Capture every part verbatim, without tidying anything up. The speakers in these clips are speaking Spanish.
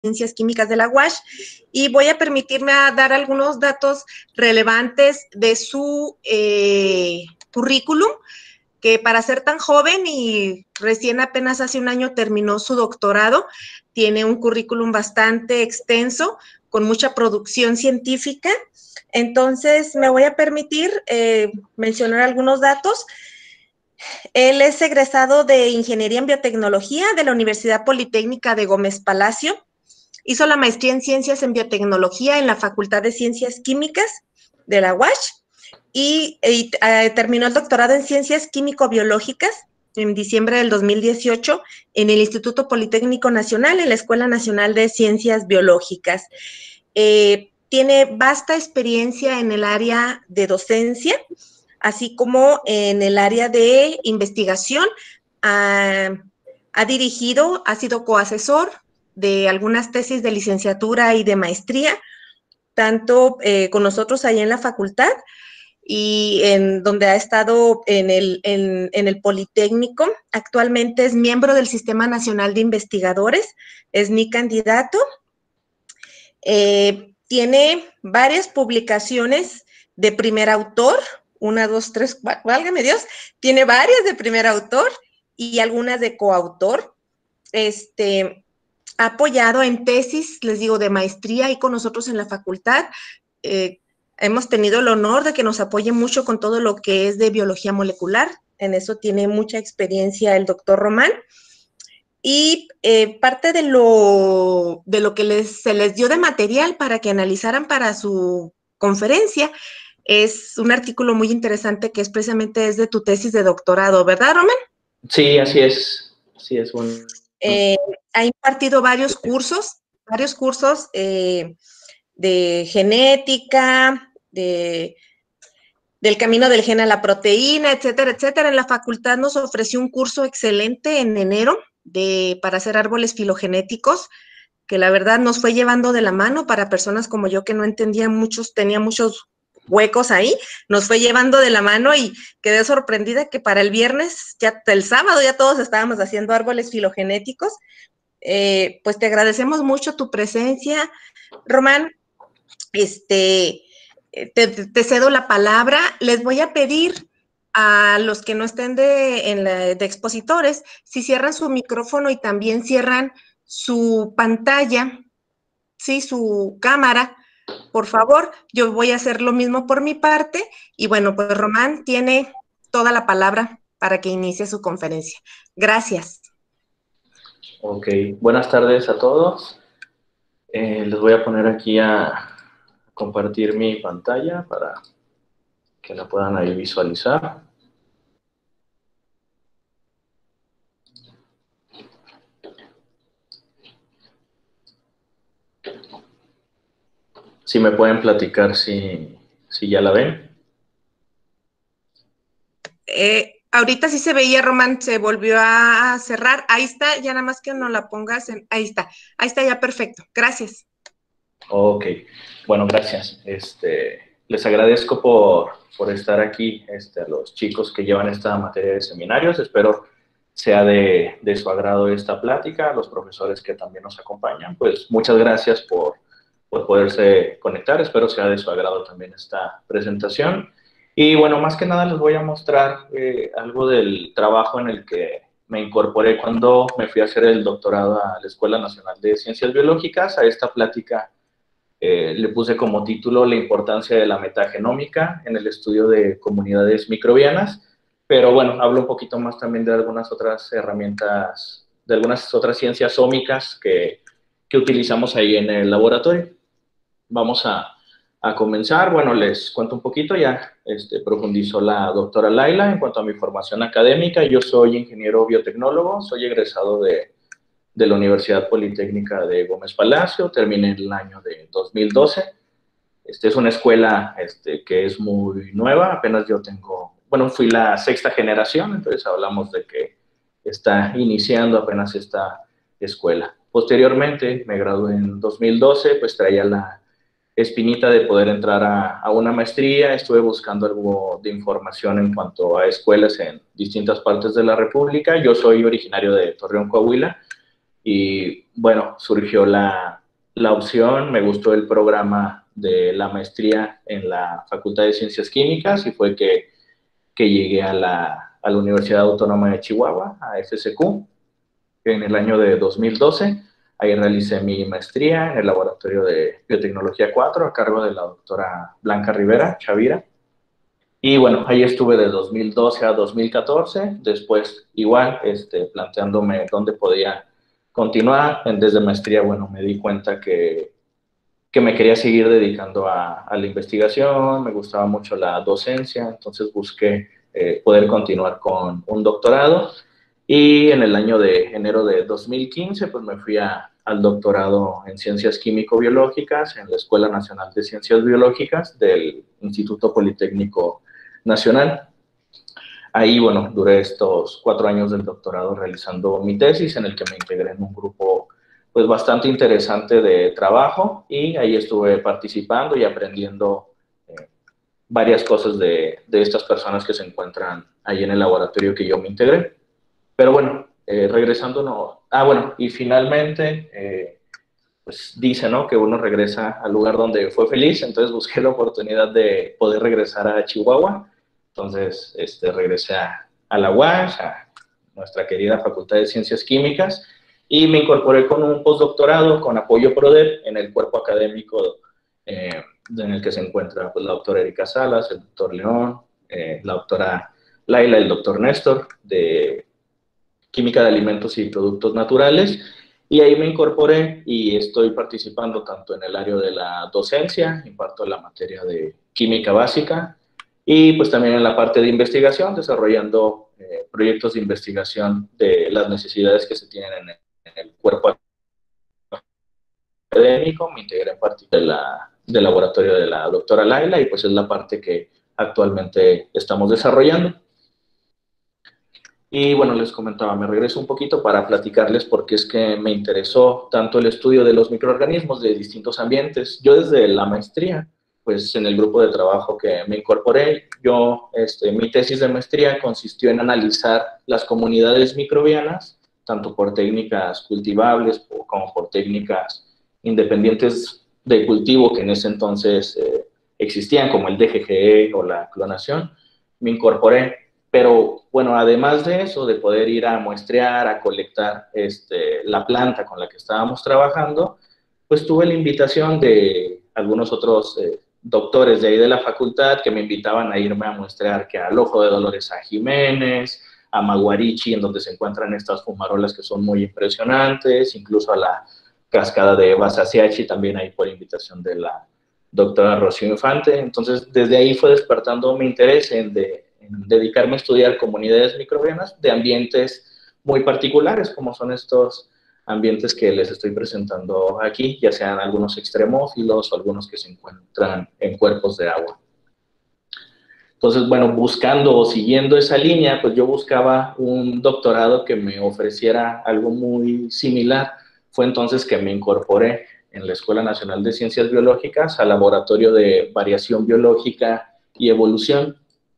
Ciencias Químicas de la U A S H y voy a permitirme a dar algunos datos relevantes de su eh, currículum, que para ser tan joven y recién apenas hace un año terminó su doctorado, tiene un currículum bastante extenso, con mucha producción científica. Entonces, me voy a permitir eh, mencionar algunos datos. Él es egresado de Ingeniería en Biotecnología de la Universidad Politécnica de Gómez Palacio. Hizo la maestría en Ciencias en Biotecnología en la Facultad de Ciencias Químicas de la U A S H y, y uh, terminó el doctorado en Ciencias Químico-Biológicas en diciembre del dos mil dieciocho en el Instituto Politécnico Nacional, en la Escuela Nacional de Ciencias Biológicas. Eh, tiene vasta experiencia en el área de docencia, así como en el área de investigación. Uh, ha dirigido, ha sido coasesor de algunas tesis de licenciatura y de maestría, tanto eh, con nosotros ahí en la facultad y en donde ha estado en el, en, en el Politécnico. Actualmente es miembro del Sistema Nacional de Investigadores, es mi candidato. Eh, tiene varias publicaciones de primer autor, una, dos, tres, cuatro, válgame Dios, tiene varias de primer autor y algunas de coautor. Este, ha apoyado en tesis, les digo, de maestría y con nosotros en la facultad. Eh, hemos tenido el honor de que nos apoye mucho con todo lo que es de biología molecular. En eso tiene mucha experiencia el doctor Román. Y eh, parte de lo, de lo que les, se les dio de material para que analizaran para su conferencia es un artículo muy interesante que es precisamente es de tu tesis de doctorado, ¿verdad, Román? Sí, así es. Así es. Bueno. Eh, ha impartido varios cursos, varios cursos eh, de genética, de, del camino del gen a la proteína, etcétera, etcétera. En la facultad nos ofreció un curso excelente en enero de, para hacer árboles filogenéticos, que la verdad nos fue llevando de la mano para personas como yo que no entendían muchos, tenía muchos huecos ahí, nos fue llevando de la mano y quedé sorprendida que para el viernes, ya el sábado ya todos estábamos haciendo árboles filogenéticos. Eh, pues te agradecemos mucho tu presencia, Román. Este, te, te cedo la palabra. Les voy a pedir a los que no estén de, en la, de expositores, si cierran su micrófono y también cierran su pantalla, sí, su cámara, por favor. Yo voy a hacer lo mismo por mi parte y bueno, pues Román tiene toda la palabra para que inicie su conferencia. Gracias. Ok, buenas tardes a todos. Eh, les voy a poner aquí a compartir mi pantalla para que la puedan ahí visualizar. Si me pueden platicar si, si ya la ven. Eh, ahorita sí se veía, Román, se volvió a cerrar. Ahí está, ya nada más que no la pongas en... Ahí está, ahí está ya perfecto. Gracias. Ok, bueno, gracias. Este, les agradezco por, por estar aquí, este, a los chicos que llevan esta materia de seminarios. Espero sea de, de su agrado esta plática, a los profesores que también nos acompañan. Pues muchas gracias por, por poderse conectar. Espero sea de su agrado también esta presentación. Y bueno, más que nada les voy a mostrar eh, algo del trabajo en el que me incorporé cuando me fui a hacer el doctorado a la Escuela Nacional de Ciencias Biológicas. A esta plática eh, le puse como título la importancia de la metagenómica en el estudio de comunidades microbianas, pero bueno, hablo un poquito más también de algunas otras herramientas, de algunas otras ciencias ómicas que, que utilizamos ahí en el laboratorio. Vamos a A comenzar, bueno, les cuento un poquito, ya este, profundizó la doctora Laila en cuanto a mi formación académica. Yo soy ingeniero biotecnólogo, soy egresado de, de la Universidad Politécnica de Gómez Palacio, terminé en el año de dos mil doce. Este, es una escuela este, que es muy nueva, apenas yo tengo, bueno, fui la sexta generación, entonces hablamos de que está iniciando apenas esta escuela. Posteriormente, me gradué en dos mil doce, pues traía la espinita de poder entrar a, a una maestría. Estuve buscando algo de información en cuanto a escuelas en distintas partes de la República. Yo soy originario de Torreón, Coahuila, Y bueno, surgió la, la opción, me gustó el programa de la maestría en la Facultad de Ciencias Químicas y fue que, que llegué a la, a la Universidad Autónoma de Chihuahua, a F C Q, en el año de dos mil doce. Ahí realicé mi maestría en el Laboratorio de Biotecnología cuatro a cargo de la doctora Blanca Rivera Chavira. Y bueno, ahí estuve de dos mil doce a dos mil catorce, después igual este, planteándome dónde podía continuar. Desde maestría, bueno, me di cuenta que, que me quería seguir dedicando a, a la investigación, me gustaba mucho la docencia, entonces busqué eh, poder continuar con un doctorado. Y en el año de enero de dos mil quince, pues me fui a, al doctorado en Ciencias Químico-Biológicas en la Escuela Nacional de Ciencias Biológicas del Instituto Politécnico Nacional. Ahí, bueno, duré estos cuatro años del doctorado realizando mi tesis, en el que me integré en un grupo pues bastante interesante de trabajo, y ahí estuve participando y aprendiendo eh, varias cosas de, de estas personas que se encuentran ahí en el laboratorio que yo me integré. Pero bueno, eh, regresando, no. Ah, bueno, y finalmente, eh, pues dice, ¿no?, que uno regresa al lugar donde fue feliz, entonces busqué la oportunidad de poder regresar a Chihuahua. Entonces, este, regresé a, a la U A S, a nuestra querida Facultad de Ciencias Químicas, y me incorporé con un postdoctorado con apoyo PRODEP en el cuerpo académico eh, en el que se encuentra pues, la doctora Erika Salas, el doctor León, eh, la doctora Laila, el doctor Néstor, de Química de Alimentos y Productos Naturales, y ahí me incorporé y estoy participando tanto en el área de la docencia, imparto la materia de química básica, y pues también en la parte de investigación, desarrollando eh, proyectos de investigación de las necesidades que se tienen en el, en el cuerpo académico. Me integré en parte de la, del laboratorio de la doctora Laila, y pues es la parte que actualmente estamos desarrollando. Y bueno, les comentaba, me regreso un poquito para platicarles por qué es que me interesó tanto el estudio de los microorganismos de distintos ambientes. Yo desde la maestría, pues en el grupo de trabajo que me incorporé, yo, este, mi tesis de maestría consistió en analizar las comunidades microbianas, tanto por técnicas cultivables como por técnicas independientes de cultivo que en ese entonces eh, existían, como el D G G E o la clonación. Me incorporé. Pero bueno, además de eso, de poder ir a muestrear, a colectar este, la planta con la que estábamos trabajando, pues tuve la invitación de algunos otros eh, doctores de ahí de la facultad que me invitaban a irme a muestrear que al Ojo de Dolores a Jiménez, a Maguarichi, en donde se encuentran estas fumarolas que son muy impresionantes, incluso a la cascada de Basaciachi, también ahí por invitación de la doctora Rocío Infante. Entonces, desde ahí fue despertando mi interés en, de, en dedicarme a estudiar comunidades microbianas de ambientes muy particulares, como son estos ambientes que les estoy presentando aquí, ya sean algunos extremófilos o algunos que se encuentran en cuerpos de agua. Entonces, bueno, buscando o siguiendo esa línea, pues yo buscaba un doctorado que me ofreciera algo muy similar. Fue entonces que me incorporé en la Escuela Nacional de Ciencias Biológicas al Laboratorio de Variación Biológica y Evolución.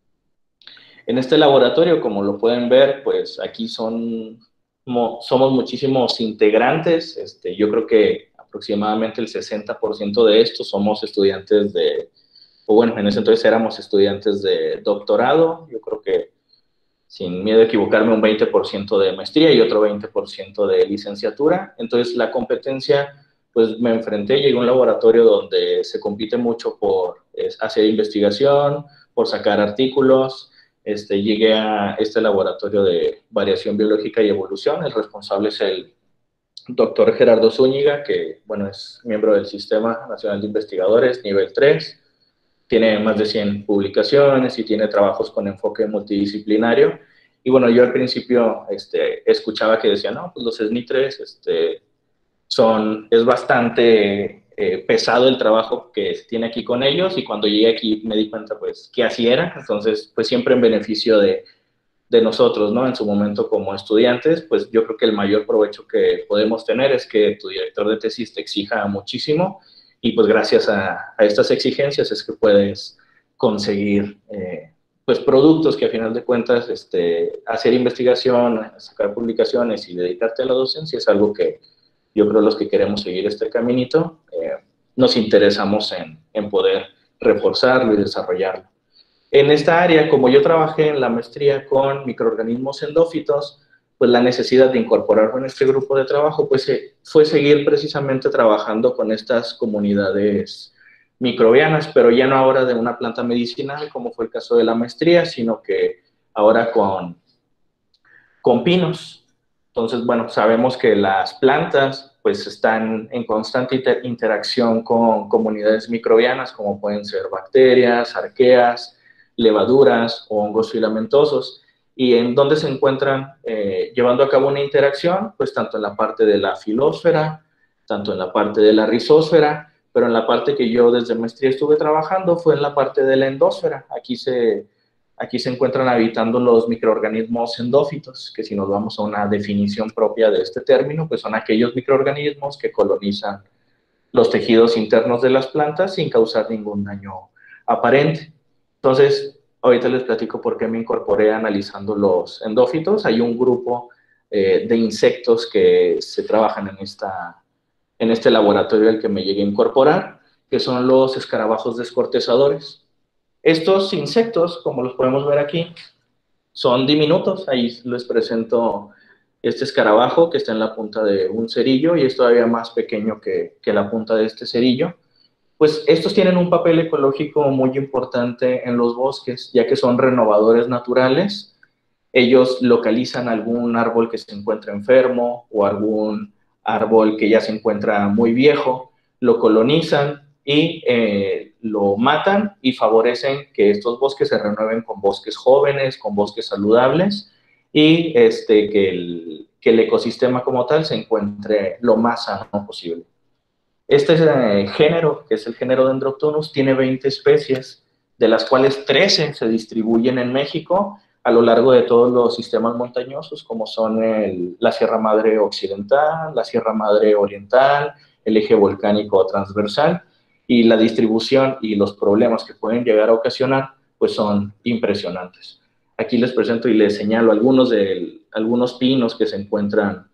En este laboratorio, como lo pueden ver, pues aquí son, somos muchísimos integrantes. Este, yo creo que aproximadamente el sesenta por ciento de estos somos estudiantes de, o bueno, en ese entonces éramos estudiantes de doctorado. Yo creo que, sin miedo a equivocarme, un veinte por ciento de maestría y otro veinte por ciento de licenciatura. Entonces, la competencia, pues me enfrenté, llegué a un laboratorio donde se compite mucho por es, hacer investigación, por sacar artículos. Este, llegué a este laboratorio de variación biológica y evolución. El responsable es el doctor Gerardo Zúñiga, que, bueno, es miembro del Sistema Nacional de Investigadores, nivel tres. Tiene más de cien publicaciones y tiene trabajos con enfoque multidisciplinario. Y bueno, yo al principio este, escuchaba que decían, no, pues los S N I tres este, son, es bastante eh, pesado el trabajo que se tiene aquí con ellos, y cuando llegué aquí me di cuenta pues que así era. Entonces, pues siempre en beneficio de, de nosotros, ¿no? En su momento como estudiantes, pues yo creo que el mayor provecho que podemos tener es que tu director de tesis te exija muchísimo, y pues gracias a, a estas exigencias es que puedes conseguir eh, pues, productos que a final de cuentas este, hacer investigación, sacar publicaciones y dedicarte a la docencia es algo que yo creo los que queremos seguir este caminito, eh, nos interesamos en, en poder reforzarlo y desarrollarlo. En esta área, como yo trabajé en la maestría con microorganismos endófitos, pues la necesidad de incorporarme en este grupo de trabajo pues, eh, fue seguir precisamente trabajando con estas comunidades microbianas, pero ya no ahora de una planta medicinal, como fue el caso de la maestría, sino que ahora con, con pinos. Entonces, bueno, sabemos que las plantas pues están en constante inter interacción con comunidades microbianas, como pueden ser bacterias, arqueas, levaduras o hongos filamentosos, y en donde se encuentran eh, llevando a cabo una interacción, pues tanto en la parte de la filósfera, tanto en la parte de la rizósfera, pero en la parte que yo desde maestría estuve trabajando fue en la parte de la endósfera. Aquí se, aquí se encuentran habitando los microorganismos endófitos, que si nos vamos a una definición propia de este término, pues son aquellos microorganismos que colonizan los tejidos internos de las plantas sin causar ningún daño aparente. Entonces, ahorita les platico por qué me incorporé analizando los endófitos. Hay un grupo eh, de insectos que se trabajan en, esta, en este laboratorio al que me llegué a incorporar, que son los escarabajos descortezadores. Estos insectos, como los podemos ver aquí, son diminutos. Ahí les presento este escarabajo que está en la punta de un cerillo y es todavía más pequeño que, que la punta de este cerillo. Pues estos tienen un papel ecológico muy importante en los bosques, ya que son renovadores naturales. Ellos localizan algún árbol que se encuentra enfermo o algún árbol que ya se encuentra muy viejo, lo colonizan y eh, lo matan y favorecen que estos bosques se renueven con bosques jóvenes, con bosques saludables y este, que, el, que el ecosistema como tal se encuentre lo más sano posible. Este eh, género, que es el género Dendroctonus, tiene veinte especies, de las cuales trece se distribuyen en México a lo largo de todos los sistemas montañosos, como son el, la Sierra Madre Occidental, la Sierra Madre Oriental, el eje volcánico transversal, y la distribución y los problemas que pueden llegar a ocasionar, pues son impresionantes. Aquí les presento y les señalo algunos, de, algunos pinos que se encuentran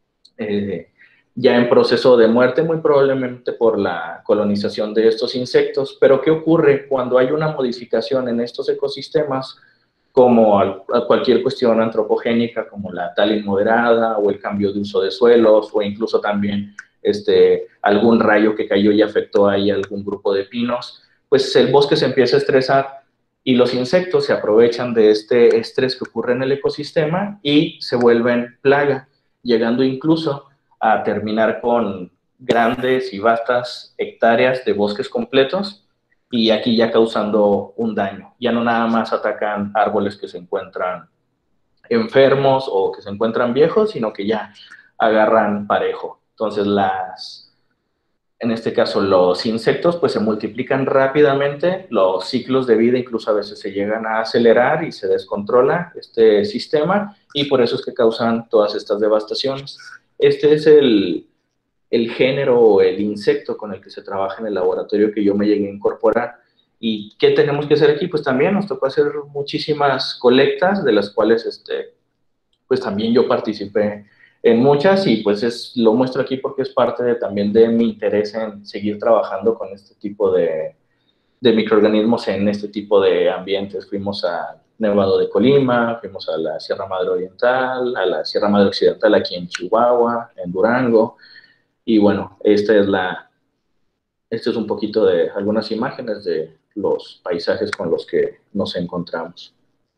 eh, ya en proceso de muerte, muy probablemente por la colonización de estos insectos. Pero ¿qué ocurre cuando hay una modificación en estos ecosistemas, como a cualquier cuestión antropogénica, como la tala inmoderada o el cambio de uso de suelos, o incluso también este, algún rayo que cayó y afectó ahí a algún grupo de pinos? Pues el bosque se empieza a estresar y los insectos se aprovechan de este estrés que ocurre en el ecosistema y se vuelven plaga, llegando incluso a terminar con grandes y vastas hectáreas de bosques completos, y aquí ya causando un daño. Ya no nada más atacan árboles que se encuentran enfermos o que se encuentran viejos, sino que ya agarran parejo. Entonces, las, en este caso, los insectos pues se multiplican rápidamente, los ciclos de vida incluso a veces se llegan a acelerar y se descontrola este sistema, y por eso es que causan todas estas devastaciones. Este es el, el género o el insecto con el que se trabaja en el laboratorio que yo me llegué a incorporar. ¿Y qué tenemos que hacer aquí? Pues también nos tocó hacer muchísimas colectas, de las cuales este, pues también yo participé en muchas, y pues es, lo muestro aquí porque es parte de, también de mi interés en seguir trabajando con este tipo de, de microorganismos en este tipo de ambientes. Fuimos a Nevado de Colima, fuimos a la Sierra Madre Oriental, a la Sierra Madre Occidental aquí en Chihuahua, en Durango, y bueno, esta es la, este es un poquito de algunas imágenes de los paisajes con los que nos encontramos.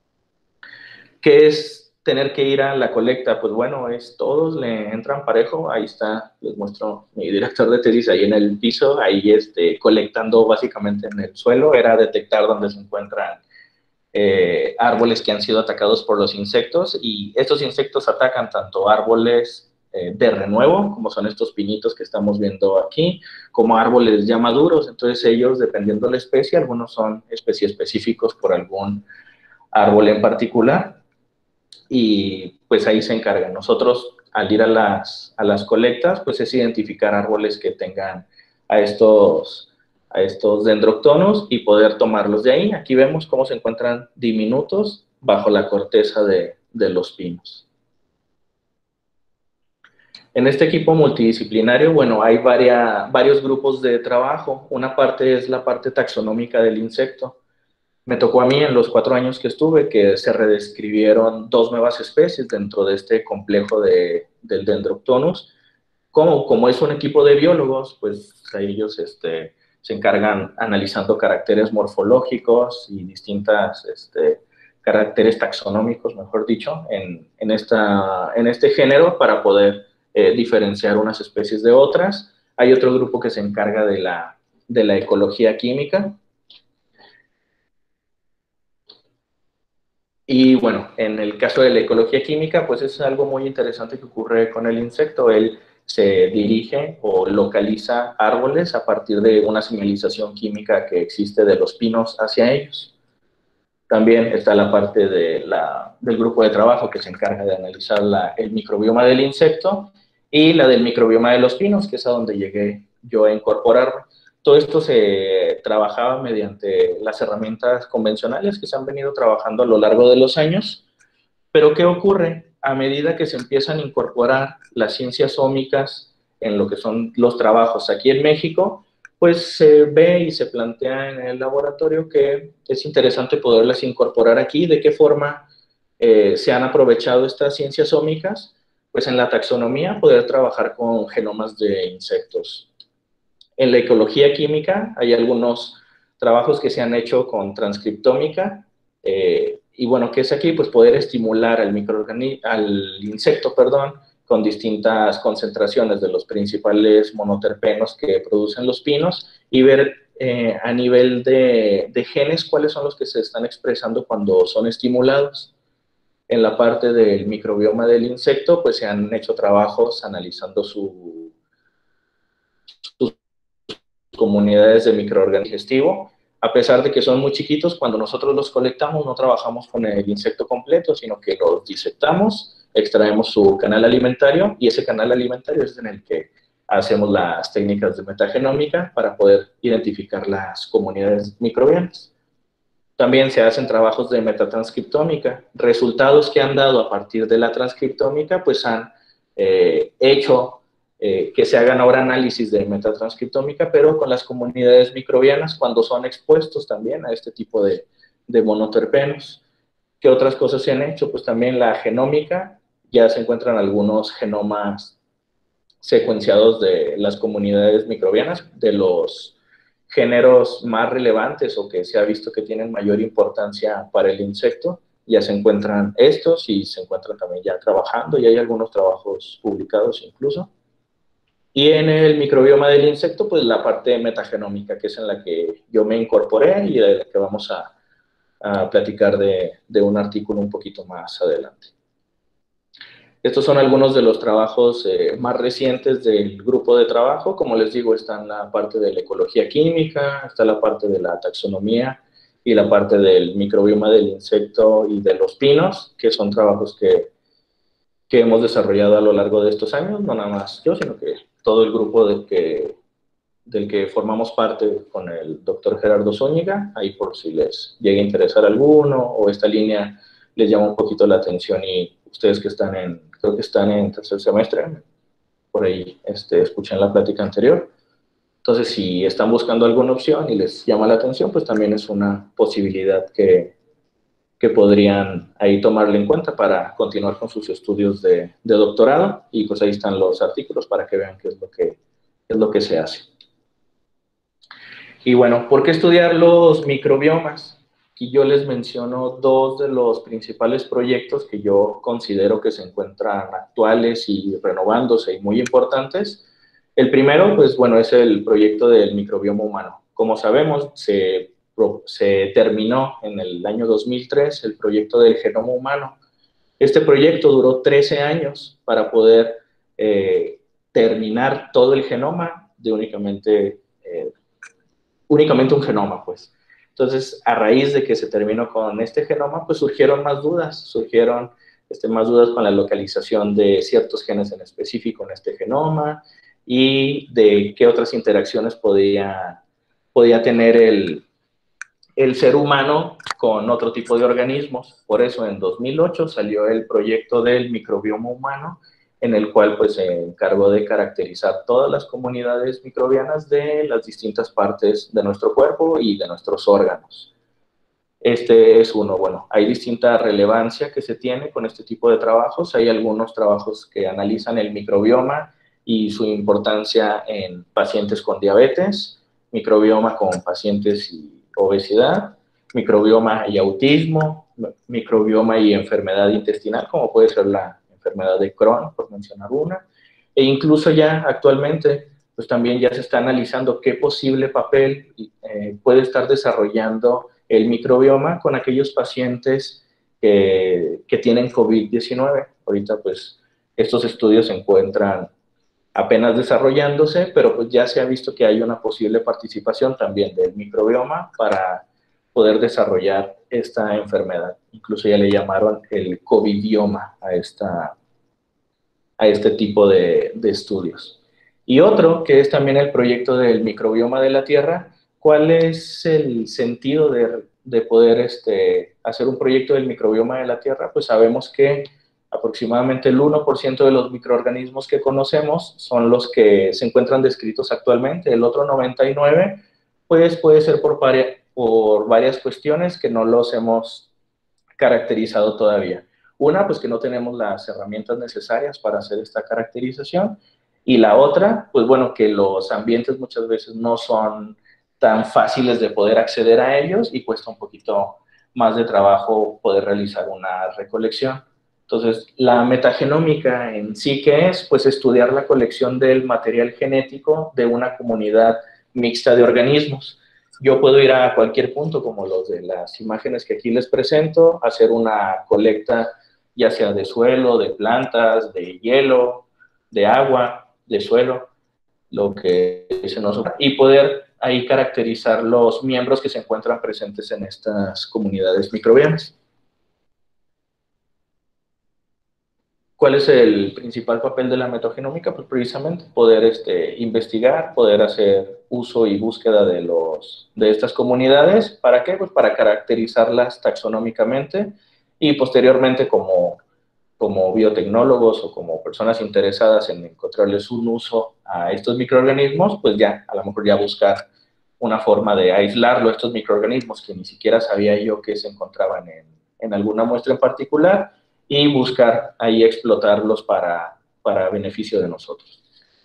¿Qué es tener que ir a la colecta? Pues bueno, es todos le entran parejo. Ahí está, les muestro mi director de tesis ahí en el piso, ahí este, colectando básicamente en el suelo. Era detectar dónde se encuentran eh, árboles que han sido atacados por los insectos, y estos insectos atacan tanto árboles eh, de renuevo, como son estos pinitos que estamos viendo aquí, como árboles ya maduros. Entonces ellos, dependiendo de la especie, algunos son especies específicos por algún árbol en particular, y pues ahí se encargan. Nosotros, al ir a las, a las colectas, pues es identificar árboles que tengan a estos, a estos dendroctonos y poder tomarlos de ahí. Aquí vemos cómo se encuentran diminutos bajo la corteza de, de los pinos. En este equipo multidisciplinario, bueno, hay varia, varios grupos de trabajo. Una parte es la parte taxonómica del insecto. Me tocó a mí en los cuatro años que estuve que se redescribieron dos nuevas especies dentro de este complejo de, del Dendroctonus. Como, como es un equipo de biólogos, pues a ellos este, se encargan analizando caracteres morfológicos y distintos este, caracteres taxonómicos, mejor dicho, en, en, esta, en este género para poder eh, diferenciar unas especies de otras. Hay otro grupo que se encarga de la, de la ecología química. Y bueno, en el caso de la ecología química, pues es algo muy interesante que ocurre con el insecto. Él se dirige o localiza árboles a partir de una señalización química que existe de los pinos hacia ellos. También está la parte de la, del grupo de trabajo que se encarga de analizar la, el microbioma del insecto y la del microbioma de los pinos, que es a donde llegué yo a incorporarlo. Todo esto se trabajaba mediante las herramientas convencionales que se han venido trabajando a lo largo de los años. Pero ¿qué ocurre? A medida que se empiezan a incorporar las ciencias ómicas en lo que son los trabajos aquí en México, pues se ve y se plantea en el laboratorio que es interesante poderlas incorporar aquí. ¿De qué forma eh, se han aprovechado estas ciencias ómicas? Pues en la taxonomía, poder trabajar con genomas de insectos. En la ecología química hay algunos trabajos que se han hecho con transcriptómica, eh, y bueno, ¿qué es aquí? Pues poder estimular al, al insecto, perdón, con distintas concentraciones de los principales monoterpenos que producen los pinos y ver eh, a nivel de, de genes cuáles son los que se están expresando cuando son estimulados. En la parte del microbioma del insecto, pues se han hecho trabajos analizando su, sus comunidades de microorganismo digestivo. A pesar de que son muy chiquitos, cuando nosotros los colectamos no trabajamos con el insecto completo, sino que los disectamos, extraemos su canal alimentario y ese canal alimentario es en el que hacemos las técnicas de metagenómica para poder identificar las comunidades microbianas. También se hacen trabajos de metatranscriptómica. Resultados que han dado a partir de la transcriptómica, pues han eh, hecho eh, que se hagan ahora análisis de metatranscriptómica, pero con las comunidades microbianas cuando son expuestos también a este tipo de, de monoterpenos. ¿Qué otras cosas se han hecho? Pues también la genómica, ya se encuentran algunos genomas secuenciados de las comunidades microbianas, de los géneros más relevantes o que se ha visto que tienen mayor importancia para el insecto, ya se encuentran estos y se encuentran también ya trabajando, y hay algunos trabajos publicados incluso. Y en el microbioma del insecto, pues la parte metagenómica, que es en la que yo me incorporé y de la que vamos a, a platicar de, de un artículo un poquito más adelante. Estos son algunos de los trabajos eh, más recientes del grupo de trabajo. Como les digo, está en la parte de la ecología química, está la parte de la taxonomía y la parte del microbioma del insecto y de los pinos, que son trabajos que, que hemos desarrollado a lo largo de estos años, no nada más yo, sino que todo el grupo del que, del que formamos parte con el doctor Gerardo Zúñiga, ahí por si les llega a interesar alguno o esta línea les llama un poquito la atención y ustedes que están en, creo que están en tercer semestre, por ahí este, escuchan la plática anterior. Entonces, si están buscando alguna opción y les llama la atención, pues también es una posibilidad que, que podrían ahí tomarle en cuenta para continuar con sus estudios de, de doctorado. Y pues ahí están los artículos para que vean qué es lo que, qué es lo que se hace. Y bueno, ¿por qué estudiar los microbiomas? Aquí yo les menciono dos de los principales proyectos que yo considero que se encuentran actuales y renovándose y muy importantes. El primero, pues bueno, es el proyecto del microbioma humano. Como sabemos, se, se terminó en el año dos mil tres el proyecto del genoma humano. Este proyecto duró trece años para poder eh, terminar todo el genoma de únicamente, eh, únicamente un genoma, pues. Entonces, a raíz de que se terminó con este genoma, pues surgieron más dudas, surgieron este, más dudas con la localización de ciertos genes en específico en este genoma y de qué otras interacciones podía podía tener el, el ser humano con otro tipo de organismos. Por eso en dos mil ocho salió el proyecto del microbioma humano, en el cual pues se encargó de caracterizar todas las comunidades microbianas de las distintas partes de nuestro cuerpo y de nuestros órganos. Este es uno. Bueno, hay distinta relevancia que se tiene con este tipo de trabajos. Hay algunos trabajos que analizan el microbioma y su importancia en pacientes con diabetes, microbioma con pacientes y obesidad, microbioma y autismo, microbioma y enfermedad intestinal, como puede ser la enfermedad de Crohn, por mencionar una, e incluso ya actualmente, pues también ya se está analizando qué posible papel eh, puede estar desarrollando el microbioma con aquellos pacientes que, que tienen COVID diecinueve. Ahorita, pues, estos estudios se encuentran apenas desarrollándose, pero pues ya se ha visto que hay una posible participación también del microbioma para poder desarrollar esta enfermedad. Incluso ya le llamaron el COVIDioma a, esta, a este tipo de, de estudios. Y otro, que es también el proyecto del microbioma de la Tierra. ¿Cuál es el sentido de, de poder este, hacer un proyecto del microbioma de la Tierra? Pues sabemos que aproximadamente el uno por ciento de los microorganismos que conocemos son los que se encuentran descritos actualmente. El otro noventa y nueve por ciento pues puede ser por, por varias cuestiones que no los hemos caracterizado todavía. Una, pues que no tenemos las herramientas necesarias para hacer esta caracterización. Y la otra, pues bueno, que los ambientes muchas veces no son tan fáciles de poder acceder a ellos y cuesta un poquito más de trabajo poder realizar una recolección. Entonces, la metagenómica en sí, ¿qué es? Pues estudiar la colección del material genético de una comunidad mixta de organismos. Yo puedo ir a cualquier punto, como los de las imágenes que aquí les presento, hacer una colecta ya sea de suelo, de plantas, de hielo, de agua, de suelo, lo que se nos ocurra, y poder ahí caracterizar los miembros que se encuentran presentes en estas comunidades microbianas. ¿Cuál es el principal papel de la metagenómica? Pues precisamente poder este, investigar, poder hacer uso y búsqueda de, los, de estas comunidades. ¿Para qué? Pues para caracterizarlas taxonómicamente y posteriormente como, como biotecnólogos o como personas interesadas en encontrarles un uso a estos microorganismos, pues ya, a lo mejor ya buscar una forma de aislarlo, estos microorganismos que ni siquiera sabía yo que se encontraban en, en alguna muestra en particular, y buscar ahí explotarlos para, para beneficio de nosotros.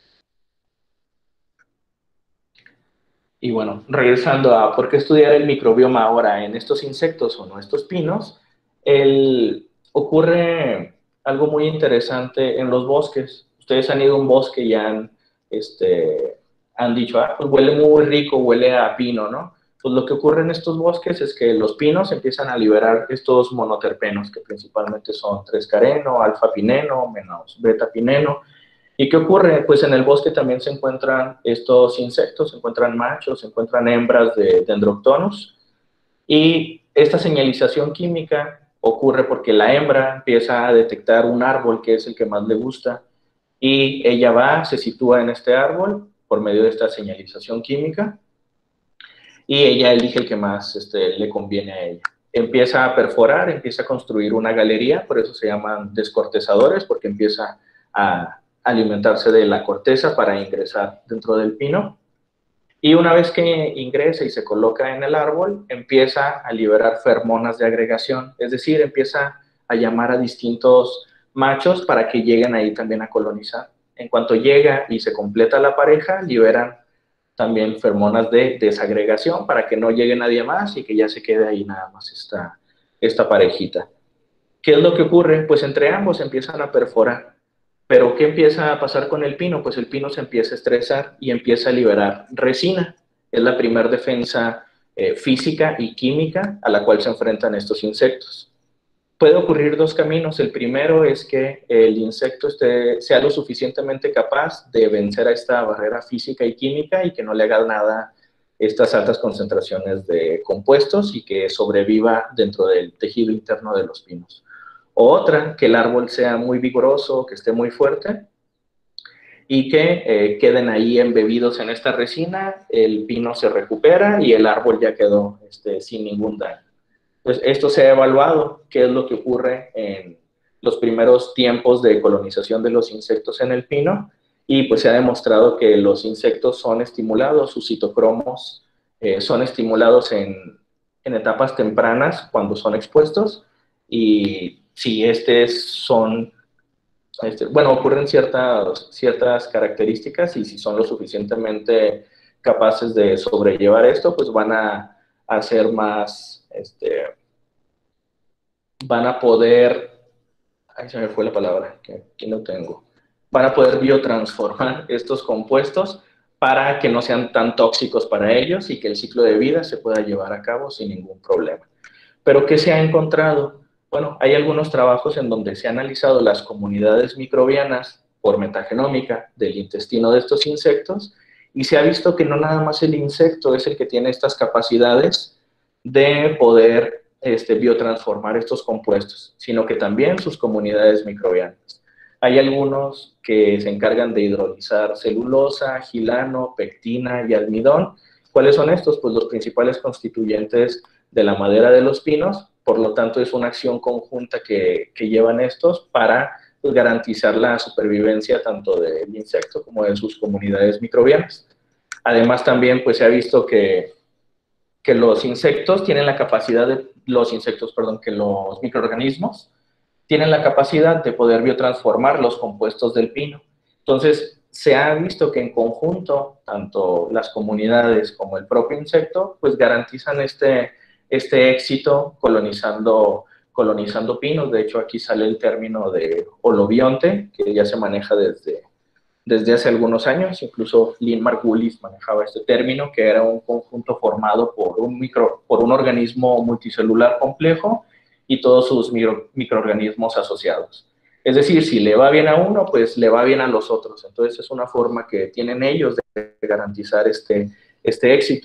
Y bueno, regresando a por qué estudiar el microbioma ahora en estos insectos o no estos pinos, el, ocurre algo muy interesante en los bosques. Ustedes han ido a un bosque y han, este, han dicho, ah, pues huele muy rico, huele a pino, ¿no? Pues lo que ocurre en estos bosques es que los pinos empiezan a liberar estos monoterpenos, que principalmente son tres careno, alfa-pineno, menos beta-pineno. ¿Y qué ocurre? Pues en el bosque también se encuentran estos insectos, se encuentran machos, se encuentran hembras de Dendroctonus, y esta señalización química ocurre porque la hembra empieza a detectar un árbol que es el que más le gusta, y ella va, se sitúa en este árbol por medio de esta señalización química, y ella elige el que más este, le conviene a ella. Empieza a perforar, empieza a construir una galería, por eso se llaman descortezadores, porque empieza a alimentarse de la corteza para ingresar dentro del pino. Y una vez que ingresa y se coloca en el árbol, empieza a liberar feromonas de agregación, es decir, empieza a llamar a distintos machos para que lleguen ahí también a colonizar. En cuanto llega y se completa la pareja, liberan también feromonas de desagregación para que no llegue nadie más y que ya se quede ahí nada más esta, esta parejita. ¿Qué es lo que ocurre? Pues entre ambos empiezan a perforar. Pero ¿qué empieza a pasar con el pino? Pues el pino se empieza a estresar y empieza a liberar resina. Es la primera defensa eh, física y química a la cual se enfrentan estos insectos. Puede ocurrir dos caminos. El primero es que el insecto esté, sea lo suficientemente capaz de vencer a esta barrera física y química y que no le haga nada estas altas concentraciones de compuestos y que sobreviva dentro del tejido interno de los pinos. O otra, que el árbol sea muy vigoroso, que esté muy fuerte y que eh, queden ahí embebidos en esta resina, el pino se recupera y el árbol ya quedó este, sin ningún daño. Entonces, esto se ha evaluado, qué es lo que ocurre en los primeros tiempos de colonización de los insectos en el pino, y pues se ha demostrado que los insectos son estimulados, sus citocromos eh, son estimulados en, en etapas tempranas cuando son expuestos, y si estos son... Este, bueno, ocurren ciertas, ciertas características y si son lo suficientemente capaces de sobrellevar esto, pues van a, a ser más, este, van a poder, ahí se me fue la palabra, que aquí no tengo, van a poder biotransformar estos compuestos para que no sean tan tóxicos para ellos y que el ciclo de vida se pueda llevar a cabo sin ningún problema. ¿Pero qué se ha encontrado? Bueno, hay algunos trabajos en donde se han analizado las comunidades microbianas por metagenómica del intestino de estos insectos y se ha visto que no nada más el insecto es el que tiene estas capacidades de poder este, biotransformar estos compuestos, sino que también sus comunidades microbianas. Hay algunos que se encargan de hidrolizar celulosa, gilano, pectina y almidón. ¿Cuáles son estos? Pues los principales constituyentes de la madera de los pinos, por lo tanto es una acción conjunta que, que llevan estos para pues, garantizar la supervivencia tanto del insecto como de sus comunidades microbianas. Además también pues se ha visto que, que los insectos tienen la capacidad de, los insectos, perdón, que los microorganismos tienen la capacidad de poder biotransformar los compuestos del pino. Entonces, se ha visto que en conjunto, tanto las comunidades como el propio insecto, pues garantizan este, este éxito colonizando, colonizando pinos. De hecho, aquí sale el término de holobionte, que ya se maneja desde, desde hace algunos años. Incluso Lynn Margulis manejaba este término, que era un conjunto formado por un, micro, por un organismo multicelular complejo y todos sus micro, microorganismos asociados. Es decir, si le va bien a uno, pues le va bien a los otros. Entonces es una forma que tienen ellos de garantizar este, este éxito.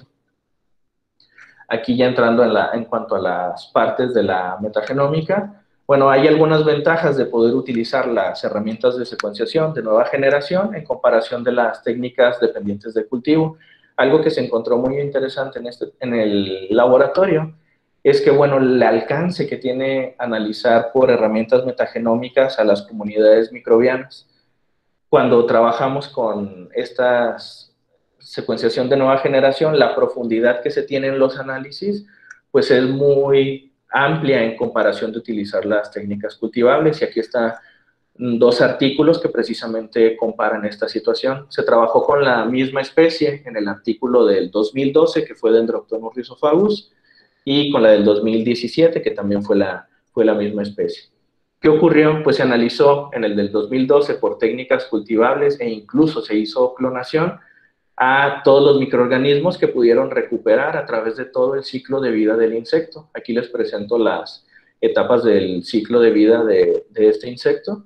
Aquí ya entrando en, la, en cuanto a las partes de la metagenómica, bueno, hay algunas ventajas de poder utilizar las herramientas de secuenciación de nueva generación en comparación de las técnicas dependientes de cultivo. Algo que se encontró muy interesante en, este, en el laboratorio es que, bueno, el alcance que tiene analizar por herramientas metagenómicas a las comunidades microbianas. Cuando trabajamos con estas secuenciación de nueva generación, la profundidad que se tiene en los análisis, pues es muy amplia en comparación de utilizar las técnicas cultivables, y aquí están dos artículos que precisamente comparan esta situación. Se trabajó con la misma especie en el artículo del dos mil doce, que fue Dendroctonus rhizophagus, y con la del dos mil diecisiete, que también fue la, fue la misma especie. ¿Qué ocurrió? Pues se analizó en el del dos mil doce por técnicas cultivables e incluso se hizo clonación a todos los microorganismos que pudieron recuperar a través de todo el ciclo de vida del insecto. Aquí les presento las etapas del ciclo de vida de, de este insecto.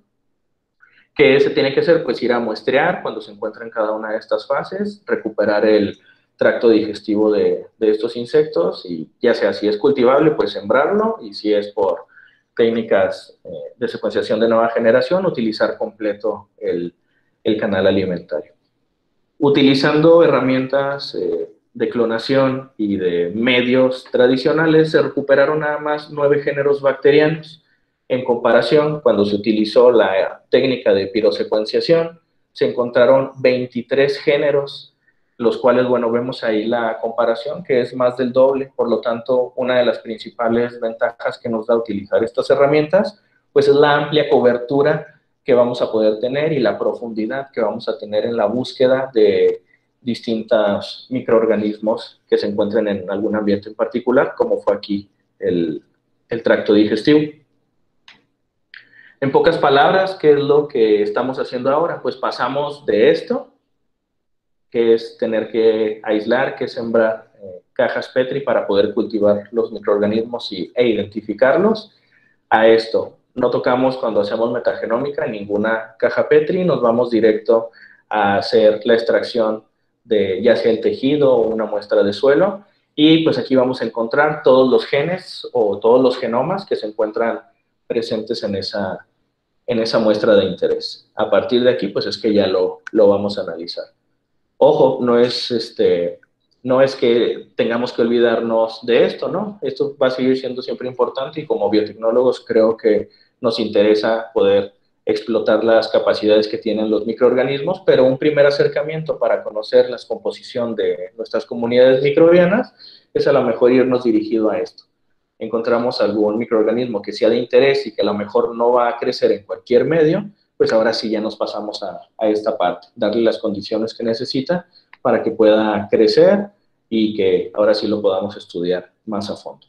¿Qué se tiene que hacer? Pues ir a muestrear cuando se encuentra en cada una de estas fases, recuperar el tracto digestivo de, de estos insectos, y ya sea si es cultivable, pues sembrarlo, y si es por técnicas eh, de secuenciación de nueva generación, utilizar completo el, el canal alimentario. Utilizando herramientas eh, de clonación y de medios tradicionales, se recuperaron nada más nueve géneros bacterianos. En comparación, cuando se utilizó la técnica de pirosecuenciación, se encontraron veintitrés géneros, los cuales, bueno, vemos ahí la comparación, que es más del doble. Por lo tanto, una de las principales ventajas que nos da utilizar estas herramientas, pues es la amplia cobertura que vamos a poder tener y la profundidad que vamos a tener en la búsqueda de distintos microorganismos que se encuentren en algún ambiente en particular, como fue aquí el, el tracto digestivo. En pocas palabras, ¿qué es lo que estamos haciendo ahora? Pues pasamos de esto, que es tener que aislar, que sembrar eh, cajas Petri para poder cultivar los microorganismos y, e identificarlos, a esto. No tocamos cuando hacemos metagenómica ninguna caja Petri, nos vamos directo a hacer la extracción de ya sea el tejido o una muestra de suelo, y pues aquí vamos a encontrar todos los genes o todos los genomas que se encuentran presentes en esa, en esa muestra de interés. A partir de aquí, pues es que ya lo, lo vamos a analizar. Ojo, no es, este, no es que tengamos que olvidarnos de esto, ¿no? Esto va a seguir siendo siempre importante y como biotecnólogos creo que nos interesa poder explotar las capacidades que tienen los microorganismos, pero un primer acercamiento para conocer la composición de nuestras comunidades microbianas es a lo mejor irnos dirigido a esto. Encontramos algún microorganismo que sea de interés y que a lo mejor no va a crecer en cualquier medio, pues ahora sí ya nos pasamos a, a esta parte, darle las condiciones que necesita para que pueda crecer y que ahora sí lo podamos estudiar más a fondo.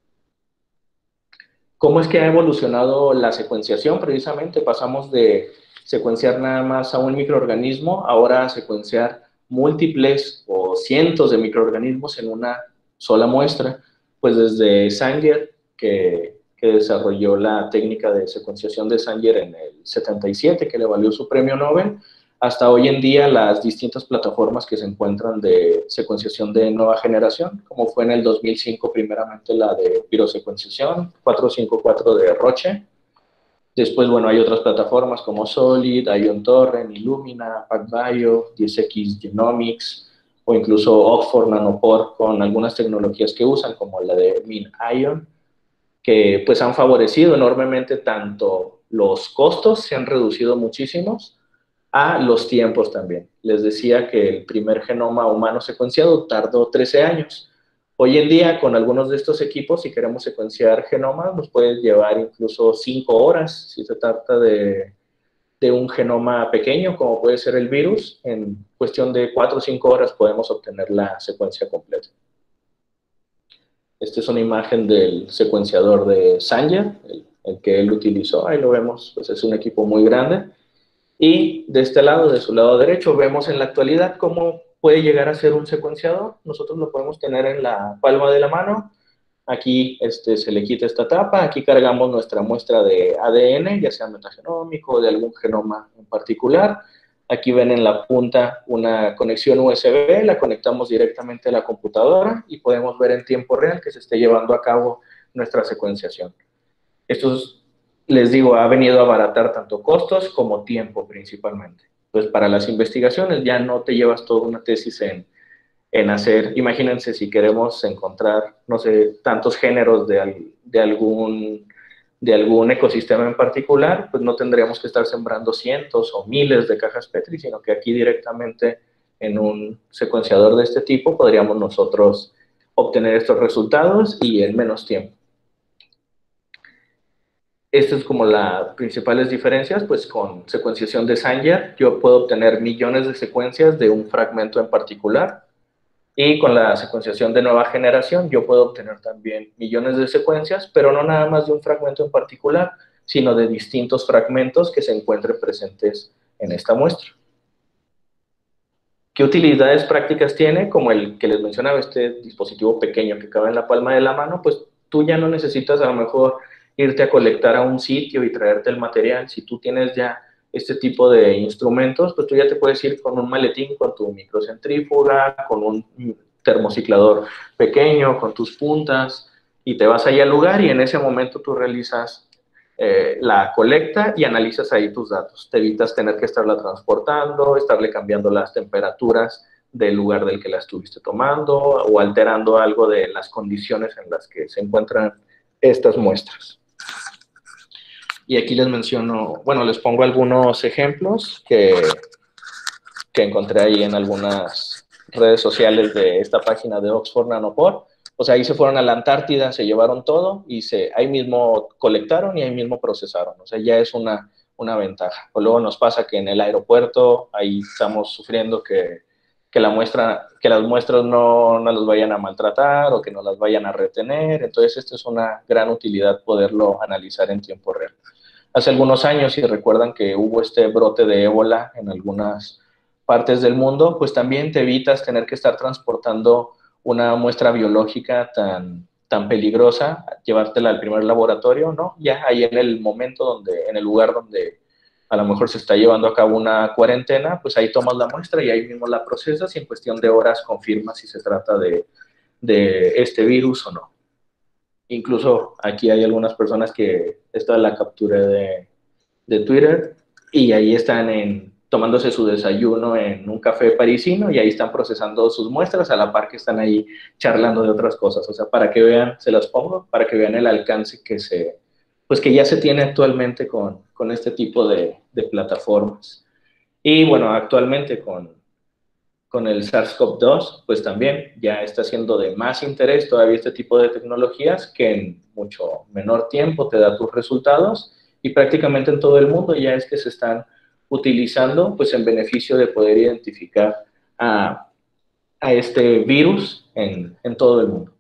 ¿Cómo es que ha evolucionado la secuenciación? Precisamente pasamos de secuenciar nada más a un microorganismo, ahora a secuenciar múltiples o cientos de microorganismos en una sola muestra, pues desde Sanger, que, que desarrolló la técnica de secuenciación de Sanger en el setenta y siete, que le valió su premio Nobel, hasta hoy en día las distintas plataformas que se encuentran de secuenciación de nueva generación, como fue en el dos mil cinco primeramente la de pirosecuenciación, cuatrocientos cincuenta y cuatro de Roche. Después, bueno, hay otras plataformas como Solid, Ion Torrent, Illumina, PacBio, diez equis Genomics, o incluso Oxford Nanopore, con algunas tecnologías que usan, como la de MinION, que pues han favorecido enormemente tanto los costos, se han reducido muchísimos, a los tiempos también. Les decía que el primer genoma humano secuenciado tardó trece años. Hoy en día, con algunos de estos equipos, si queremos secuenciar genomas, nos puede llevar incluso cinco horas, si se trata de, de un genoma pequeño, como puede ser el virus. En cuestión de cuatro o cinco horas podemos obtener la secuencia completa. Esta es una imagen del secuenciador de Sanger, el, el que él utilizó. Ahí lo vemos, pues es un equipo muy grande. Y de este lado, de su lado derecho, vemos en la actualidad cómo puede llegar a ser un secuenciador. Nosotros lo podemos tener en la palma de la mano. Aquí este, se le quita esta tapa. Aquí cargamos nuestra muestra de A D N, ya sea metagenómico o de algún genoma en particular. Aquí ven en la punta una conexión U S B. La conectamos directamente a la computadora y podemos ver en tiempo real que se esté llevando a cabo nuestra secuenciación. Esto es, les digo, ha venido a abaratar tanto costos como tiempo principalmente. Pues para las investigaciones ya no te llevas toda una tesis en, en hacer, imagínense si queremos encontrar, no sé, tantos géneros de, de, algún, de algún ecosistema en particular, pues no tendríamos que estar sembrando cientos o miles de cajas Petri, sino que aquí directamente en un secuenciador de este tipo podríamos nosotros obtener estos resultados y en menos tiempo. Estas es como las principales diferencias, pues con secuenciación de Sanger yo puedo obtener millones de secuencias de un fragmento en particular, y con la secuenciación de nueva generación yo puedo obtener también millones de secuencias, pero no nada más de un fragmento en particular, sino de distintos fragmentos que se encuentren presentes en esta muestra. ¿Qué utilidades prácticas tiene? Como el que les mencionaba, este dispositivo pequeño que cabe en la palma de la mano, pues tú ya no necesitas a lo mejor irte a colectar a un sitio y traerte el material. Si tú tienes ya este tipo de instrumentos, pues tú ya te puedes ir con un maletín, con tu microcentrífuga, con un termociclador pequeño, con tus puntas, y te vas ahí al lugar y en ese momento tú realizas eh, la colecta y analizas ahí tus datos. Te evitas tener que estarla transportando, estarle cambiando las temperaturas del lugar del que la estuviste tomando o alterando algo de las condiciones en las que se encuentran estas muestras. Y aquí les menciono, bueno, les pongo algunos ejemplos que, que encontré ahí en algunas redes sociales de esta página de Oxford Nanopore. O sea, ahí se fueron a la Antártida, se llevaron todo y se, ahí mismo colectaron y ahí mismo procesaron. O sea, ya es una, una ventaja. O luego nos pasa que en el aeropuerto, ahí estamos sufriendo que, que, la muestra, que las muestras no, no las vayan a maltratar o que no las vayan a retener. Entonces, esta es una gran utilidad poderlo analizar en tiempo real. Hace algunos años, si recuerdan que hubo este brote de ébola en algunas partes del mundo, pues también te evitas tener que estar transportando una muestra biológica tan, tan peligrosa, llevártela al primer laboratorio, ¿no? Ya ahí en el momento donde, en el lugar donde a lo mejor se está llevando a cabo una cuarentena, pues ahí tomas la muestra y ahí mismo la procesas y en cuestión de horas confirmas si se trata de, de este virus o no. Incluso aquí hay algunas personas que esta la capturé de, de Twitter, y ahí están en, tomándose su desayuno en un café parisino, y ahí están procesando sus muestras, a la par que están ahí charlando de otras cosas. O sea, para que vean, se las pongo, para que vean el alcance que se, pues que ya se tiene actualmente con, con este tipo de, de plataformas. Y bueno, actualmente con, con el SARS-CoV dos, pues también ya está siendo de más interés todavía este tipo de tecnologías que en mucho menor tiempo te da tus resultados, y prácticamente en todo el mundo ya es que se están utilizando pues en beneficio de poder identificar a, a este virus en, en todo el mundo.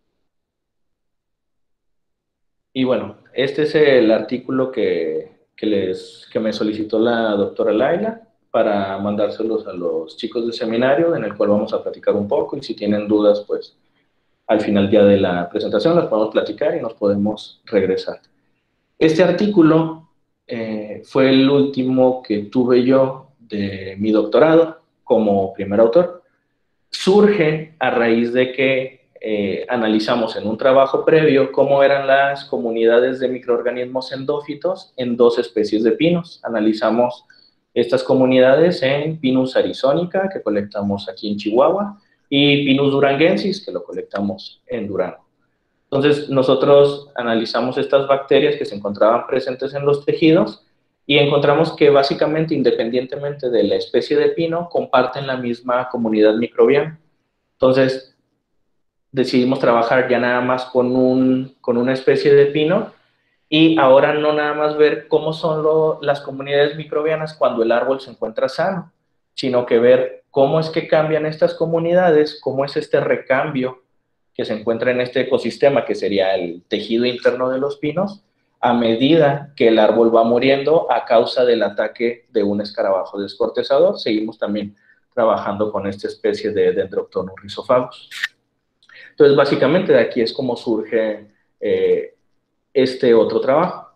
Y bueno, este es el artículo que, que, les, que me solicitó la doctora Laila para mandárselos a los chicos del seminario, en el cual vamos a platicar un poco, y si tienen dudas, pues al final ya de la presentación las podemos platicar y nos podemos regresar. Este artículo eh, fue el último que tuve yo de mi doctorado como primer autor. Surge a raíz de que eh, analizamos en un trabajo previo cómo eran las comunidades de microorganismos endófitos en dos especies de pinos. Analizamos estas comunidades en Pinus arizonica, que colectamos aquí en Chihuahua, y Pinus duranguensis, que lo colectamos en Durango. Entonces, nosotros analizamos estas bacterias que se encontraban presentes en los tejidos y encontramos que básicamente, independientemente de la especie de pino, comparten la misma comunidad microbiana. Entonces, decidimos trabajar ya nada más con, un, con una especie de pino, y ahora no nada más ver cómo son lo, las comunidades microbianas cuando el árbol se encuentra sano, sino que ver cómo es que cambian estas comunidades, cómo es este recambio que se encuentra en este ecosistema, que sería el tejido interno de los pinos, a medida que el árbol va muriendo a causa del ataque de un escarabajo descortezador. Seguimos también trabajando con esta especie de Dendroctonus rhizophagos. Entonces, básicamente de aquí es como surge eh, este otro trabajo.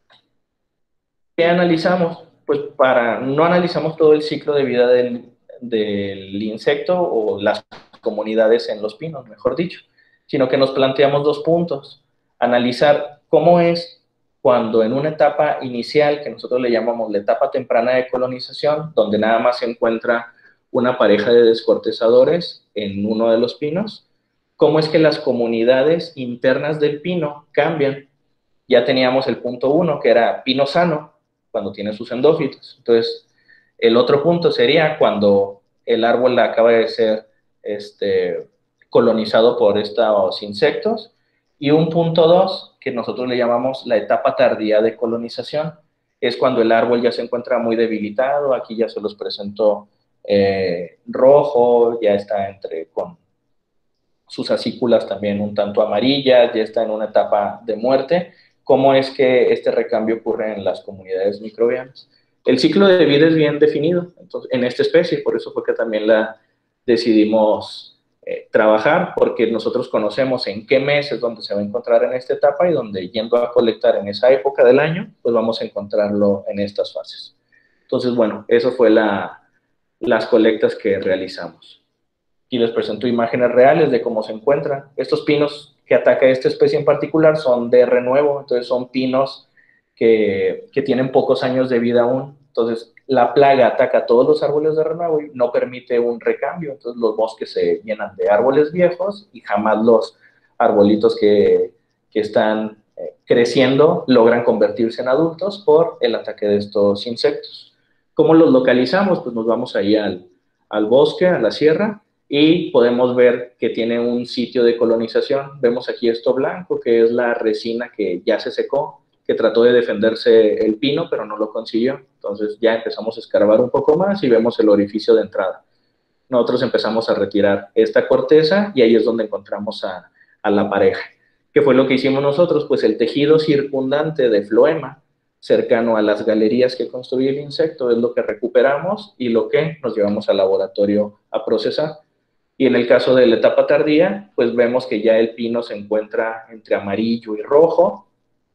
¿Qué analizamos? Pues para, no analizamos todo el ciclo de vida del, del insecto o las comunidades en los pinos, mejor dicho, sino que nos planteamos dos puntos. Analizar cómo es cuando en una etapa inicial, que nosotros le llamamos la etapa temprana de colonización, donde nada más se encuentra una pareja de descortezadores en uno de los pinos, cómo es que las comunidades internas del pino cambian. Ya teníamos el punto uno, que era pino sano, cuando tiene sus endófitos. Entonces, el otro punto sería cuando el árbol acaba de ser este, colonizado por estos insectos. Y un punto dos, que nosotros le llamamos la etapa tardía de colonización, es cuando el árbol ya se encuentra muy debilitado. Aquí ya se los presentó eh, rojo, ya está entre con sus acículas también un tanto amarillas, ya está en una etapa de muerte. ¿Cómo es que este recambio ocurre en las comunidades microbianas? El ciclo de vida es bien definido entonces, en esta especie, por eso fue que también la decidimos eh, trabajar, porque nosotros conocemos en qué mes es donde se va a encontrar en esta etapa, y donde yendo a colectar en esa época del año, pues vamos a encontrarlo en estas fases. Entonces, bueno, eso fue la, las colectas que realizamos. Y les presento imágenes reales de cómo se encuentran. Estos pinos que ataca esta especie en particular son de renuevo, entonces son pinos que, que tienen pocos años de vida aún. Entonces, la plaga ataca todos los árboles de renuevo y no permite un recambio. Entonces, los bosques se llenan de árboles viejos y jamás los arbolitos que, que están eh, creciendo logran convertirse en adultos por el ataque de estos insectos. ¿Cómo los localizamos? Pues nos vamos ahí al, al bosque, a la sierra, y podemos ver que tiene un sitio de colonización. Vemos aquí esto blanco, que es la resina que ya se secó, que trató de defenderse el pino, pero no lo consiguió. Entonces ya empezamos a escarbar un poco más y vemos el orificio de entrada. Nosotros empezamos a retirar esta corteza y ahí es donde encontramos a, a la pareja. ¿Qué fue lo que hicimos nosotros? Pues el tejido circundante de floema, cercano a las galerías que construye el insecto, es lo que recuperamos y lo que nos llevamos al laboratorio a procesar. Y en el caso de la etapa tardía, pues vemos que ya el pino se encuentra entre amarillo y rojo,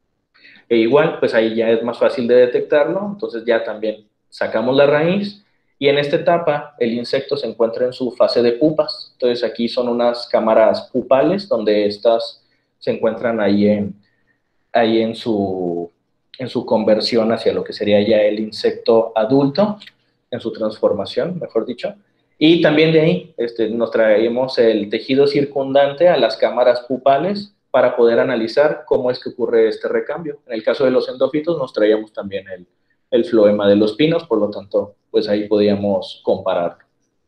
e igual, pues ahí ya es más fácil de detectarlo, entonces ya también sacamos la raíz, y en esta etapa el insecto se encuentra en su fase de pupas. Entonces aquí son unas cámaras pupales donde estas se encuentran ahí en, ahí en, su, en su conversión hacia lo que sería ya el insecto adulto, en su transformación, mejor dicho. Y también de ahí este, nos traemos el tejido circundante a las cámaras pupales para poder analizar cómo es que ocurre este recambio. En el caso de los endófitos nos traíamos también el, el floema de los pinos, por lo tanto, pues ahí podíamos compararlo.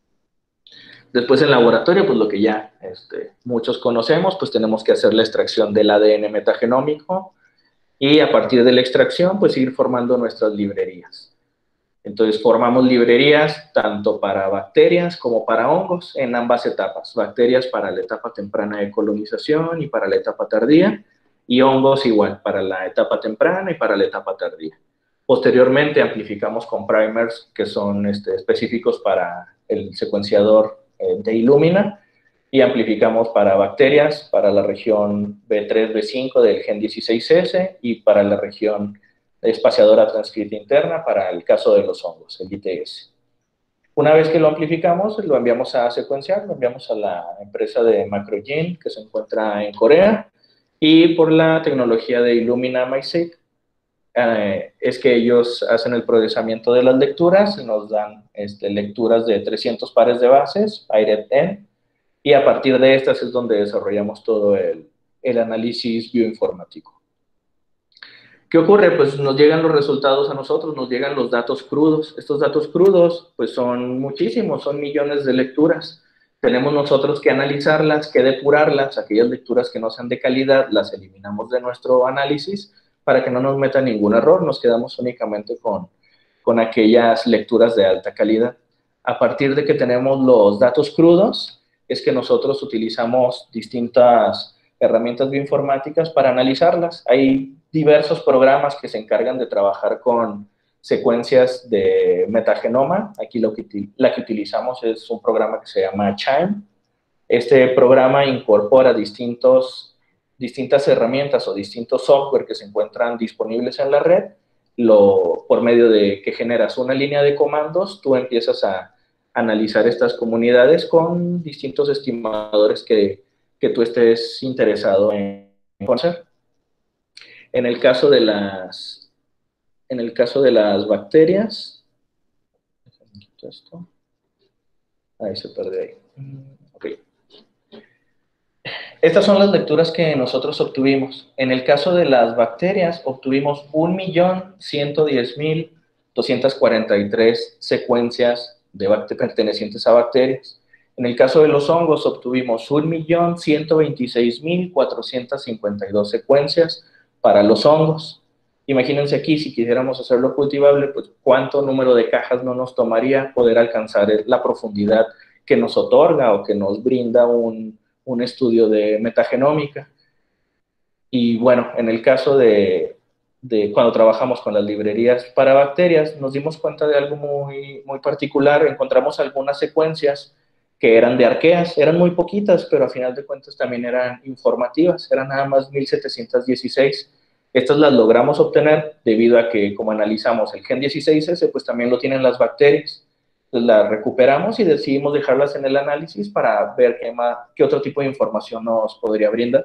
Después en laboratorio, pues lo que ya este, muchos conocemos, pues tenemos que hacer la extracción del A D N metagenómico y a partir de la extracción, pues ir formando nuestras librerías. Entonces formamos librerías tanto para bacterias como para hongos en ambas etapas. Bacterias para la etapa temprana de colonización y para la etapa tardía, y hongos igual para la etapa temprana y para la etapa tardía. Posteriormente amplificamos con primers que son este, específicos para el secuenciador eh, de Illumina, y amplificamos para bacterias, para la región B tres B cinco del gen dieciséis ese y para la región espaciadora transcrita interna para el caso de los hongos, el I T S. Una vez que lo amplificamos, lo enviamos a secuenciar, lo enviamos a la empresa de Macrogene, que se encuentra en Corea, y por la tecnología de Illumina MySeq, eh, es que ellos hacen el procesamiento de las lecturas y nos dan este, lecturas de trescientos pares de bases, I-R E D-N, y a partir de estas es donde desarrollamos todo el, el análisis bioinformático. ¿Qué ocurre? Pues nos llegan los resultados a nosotros, nos llegan los datos crudos. Estos datos crudos, pues son muchísimos, son millones de lecturas. Tenemos nosotros que analizarlas, que depurarlas, aquellas lecturas que no sean de calidad, las eliminamos de nuestro análisis para que no nos meta ningún error, nos quedamos únicamente con, con aquellas lecturas de alta calidad. A partir de que tenemos los datos crudos, es que nosotros utilizamos distintas herramientas bioinformáticas para analizarlas. Hay diversos programas que se encargan de trabajar con secuencias de metagenoma. Aquí lo que, la que utilizamos es un programa que se llama Chime. Este programa incorpora distintos, distintas herramientas o distintos software que se encuentran disponibles en la red. Lo, por medio de que generas una línea de comandos, tú empiezas a analizar estas comunidades con distintos estimadores que, que tú estés interesado en conocer. En el caso de las, en el caso de las bacterias, esto, ahí se perdió ahí. Okay. Estas son las lecturas que nosotros obtuvimos. En el caso de las bacterias, obtuvimos un millón ciento diez mil doscientas cuarenta y tres secuencias de pertenecientes a bacterias. En el caso de los hongos, obtuvimos un millón ciento veintiséis mil cuatrocientas cincuenta y dos secuencias para los hongos. Imagínense aquí, si quisiéramos hacerlo cultivable, pues cuánto número de cajas no nos tomaría poder alcanzar la profundidad que nos otorga o que nos brinda un, un estudio de metagenómica. Y bueno, en el caso de, de cuando trabajamos con las librerías para bacterias, nos dimos cuenta de algo muy, muy particular. Encontramos algunas secuencias que eran de arqueas, eran muy poquitas, pero a final de cuentas también eran informativas, eran nada más mil setecientos dieciséis. Estas las logramos obtener debido a que, como analizamos el gen dieciséis ese, pues también lo tienen las bacterias. Entonces las recuperamos y decidimos dejarlas en el análisis para ver qué, más, qué otro tipo de información nos podría brindar.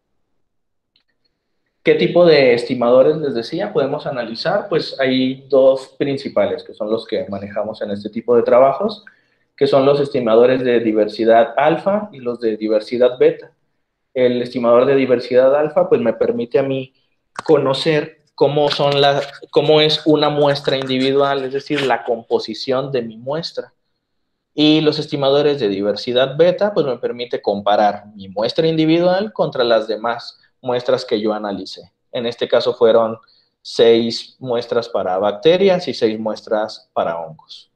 ¿Qué tipo de estimadores les decía? Podemos analizar, pues hay dos principales, que son los que manejamos en este tipo de trabajos, que son los estimadores de diversidad alfa y los de diversidad beta. El estimador de diversidad alfa, pues me permite a mí conocer cómo, son la, cómo es una muestra individual, es decir, la composición de mi muestra. Y los estimadores de diversidad beta, pues me permite comparar mi muestra individual contra las demás muestras que yo analicé. En este caso fueron seis muestras para bacterias y seis muestras para hongos.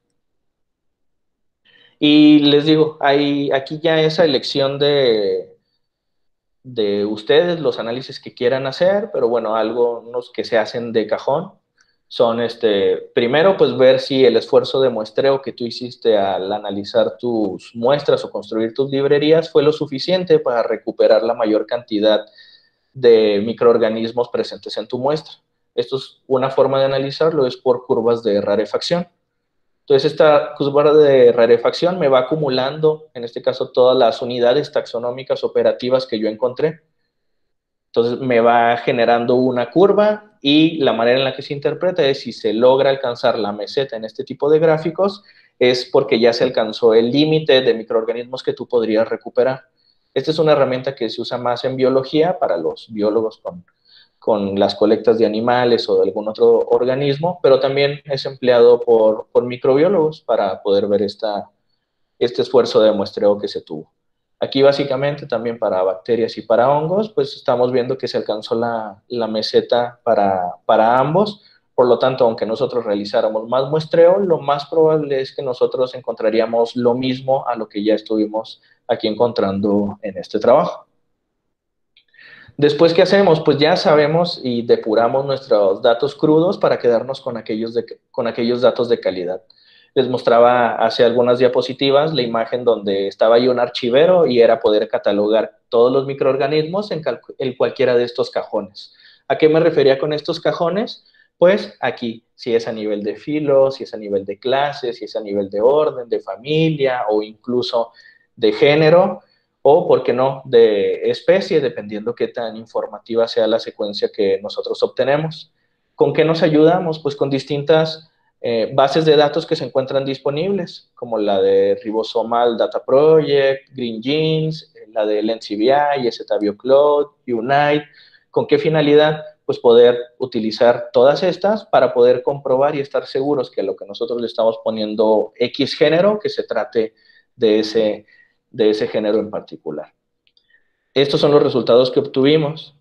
Y les digo, hay, aquí ya esa elección de, de ustedes, los análisis que quieran hacer, pero bueno, algunos que se hacen de cajón son, este, primero, pues ver si el esfuerzo de muestreo que tú hiciste al analizar tus muestras o construir tus librerías fue lo suficiente para recuperar la mayor cantidad de microorganismos presentes en tu muestra. Esto es una forma de analizarlo, es por curvas de rarefacción. Entonces, esta curva de rarefacción me va acumulando, en este caso, todas las unidades taxonómicas operativas que yo encontré. Entonces me va generando una curva y la manera en la que se interpreta es si se logra alcanzar la meseta en este tipo de gráficos, es porque ya se alcanzó el límite de microorganismos que tú podrías recuperar. Esta es una herramienta que se usa más en biología para los biólogos con, con las colectas de animales o de algún otro organismo, pero también es empleado por, por microbiólogos para poder ver esta, este esfuerzo de muestreo que se tuvo. Aquí básicamente también para bacterias y para hongos, pues estamos viendo que se alcanzó la, la meseta para, para ambos. Por lo tanto, aunque nosotros realizáramos más muestreo, lo más probable es que nosotros encontraríamos lo mismo a lo que ya estuvimos aquí encontrando en este trabajo. Después, ¿qué hacemos? Pues ya sabemos y depuramos nuestros datos crudos para quedarnos con aquellos, de, con aquellos datos de calidad. Les mostraba hace algunas diapositivas la imagen donde estaba ahí un archivero y era poder catalogar todos los microorganismos en, en cualquiera de estos cajones. ¿A qué me refería con estos cajones? Pues aquí, si es a nivel de filo, si es a nivel de clase, si es a nivel de orden, de familia o incluso de género, o, ¿por qué no?, de especie, dependiendo qué tan informativa sea la secuencia que nosotros obtenemos. ¿Con qué nos ayudamos? Pues con distintas eh, bases de datos que se encuentran disponibles, como la de Ribosomal Data Project, Green Genes, la del N C B I, S T A BioCloud, Unite. ¿Con qué finalidad? Pues poder utilizar todas estas para poder comprobar y estar seguros que lo que nosotros le estamos poniendo X género, que se trate de ese de ese género en particular. Estos son los resultados que obtuvimos.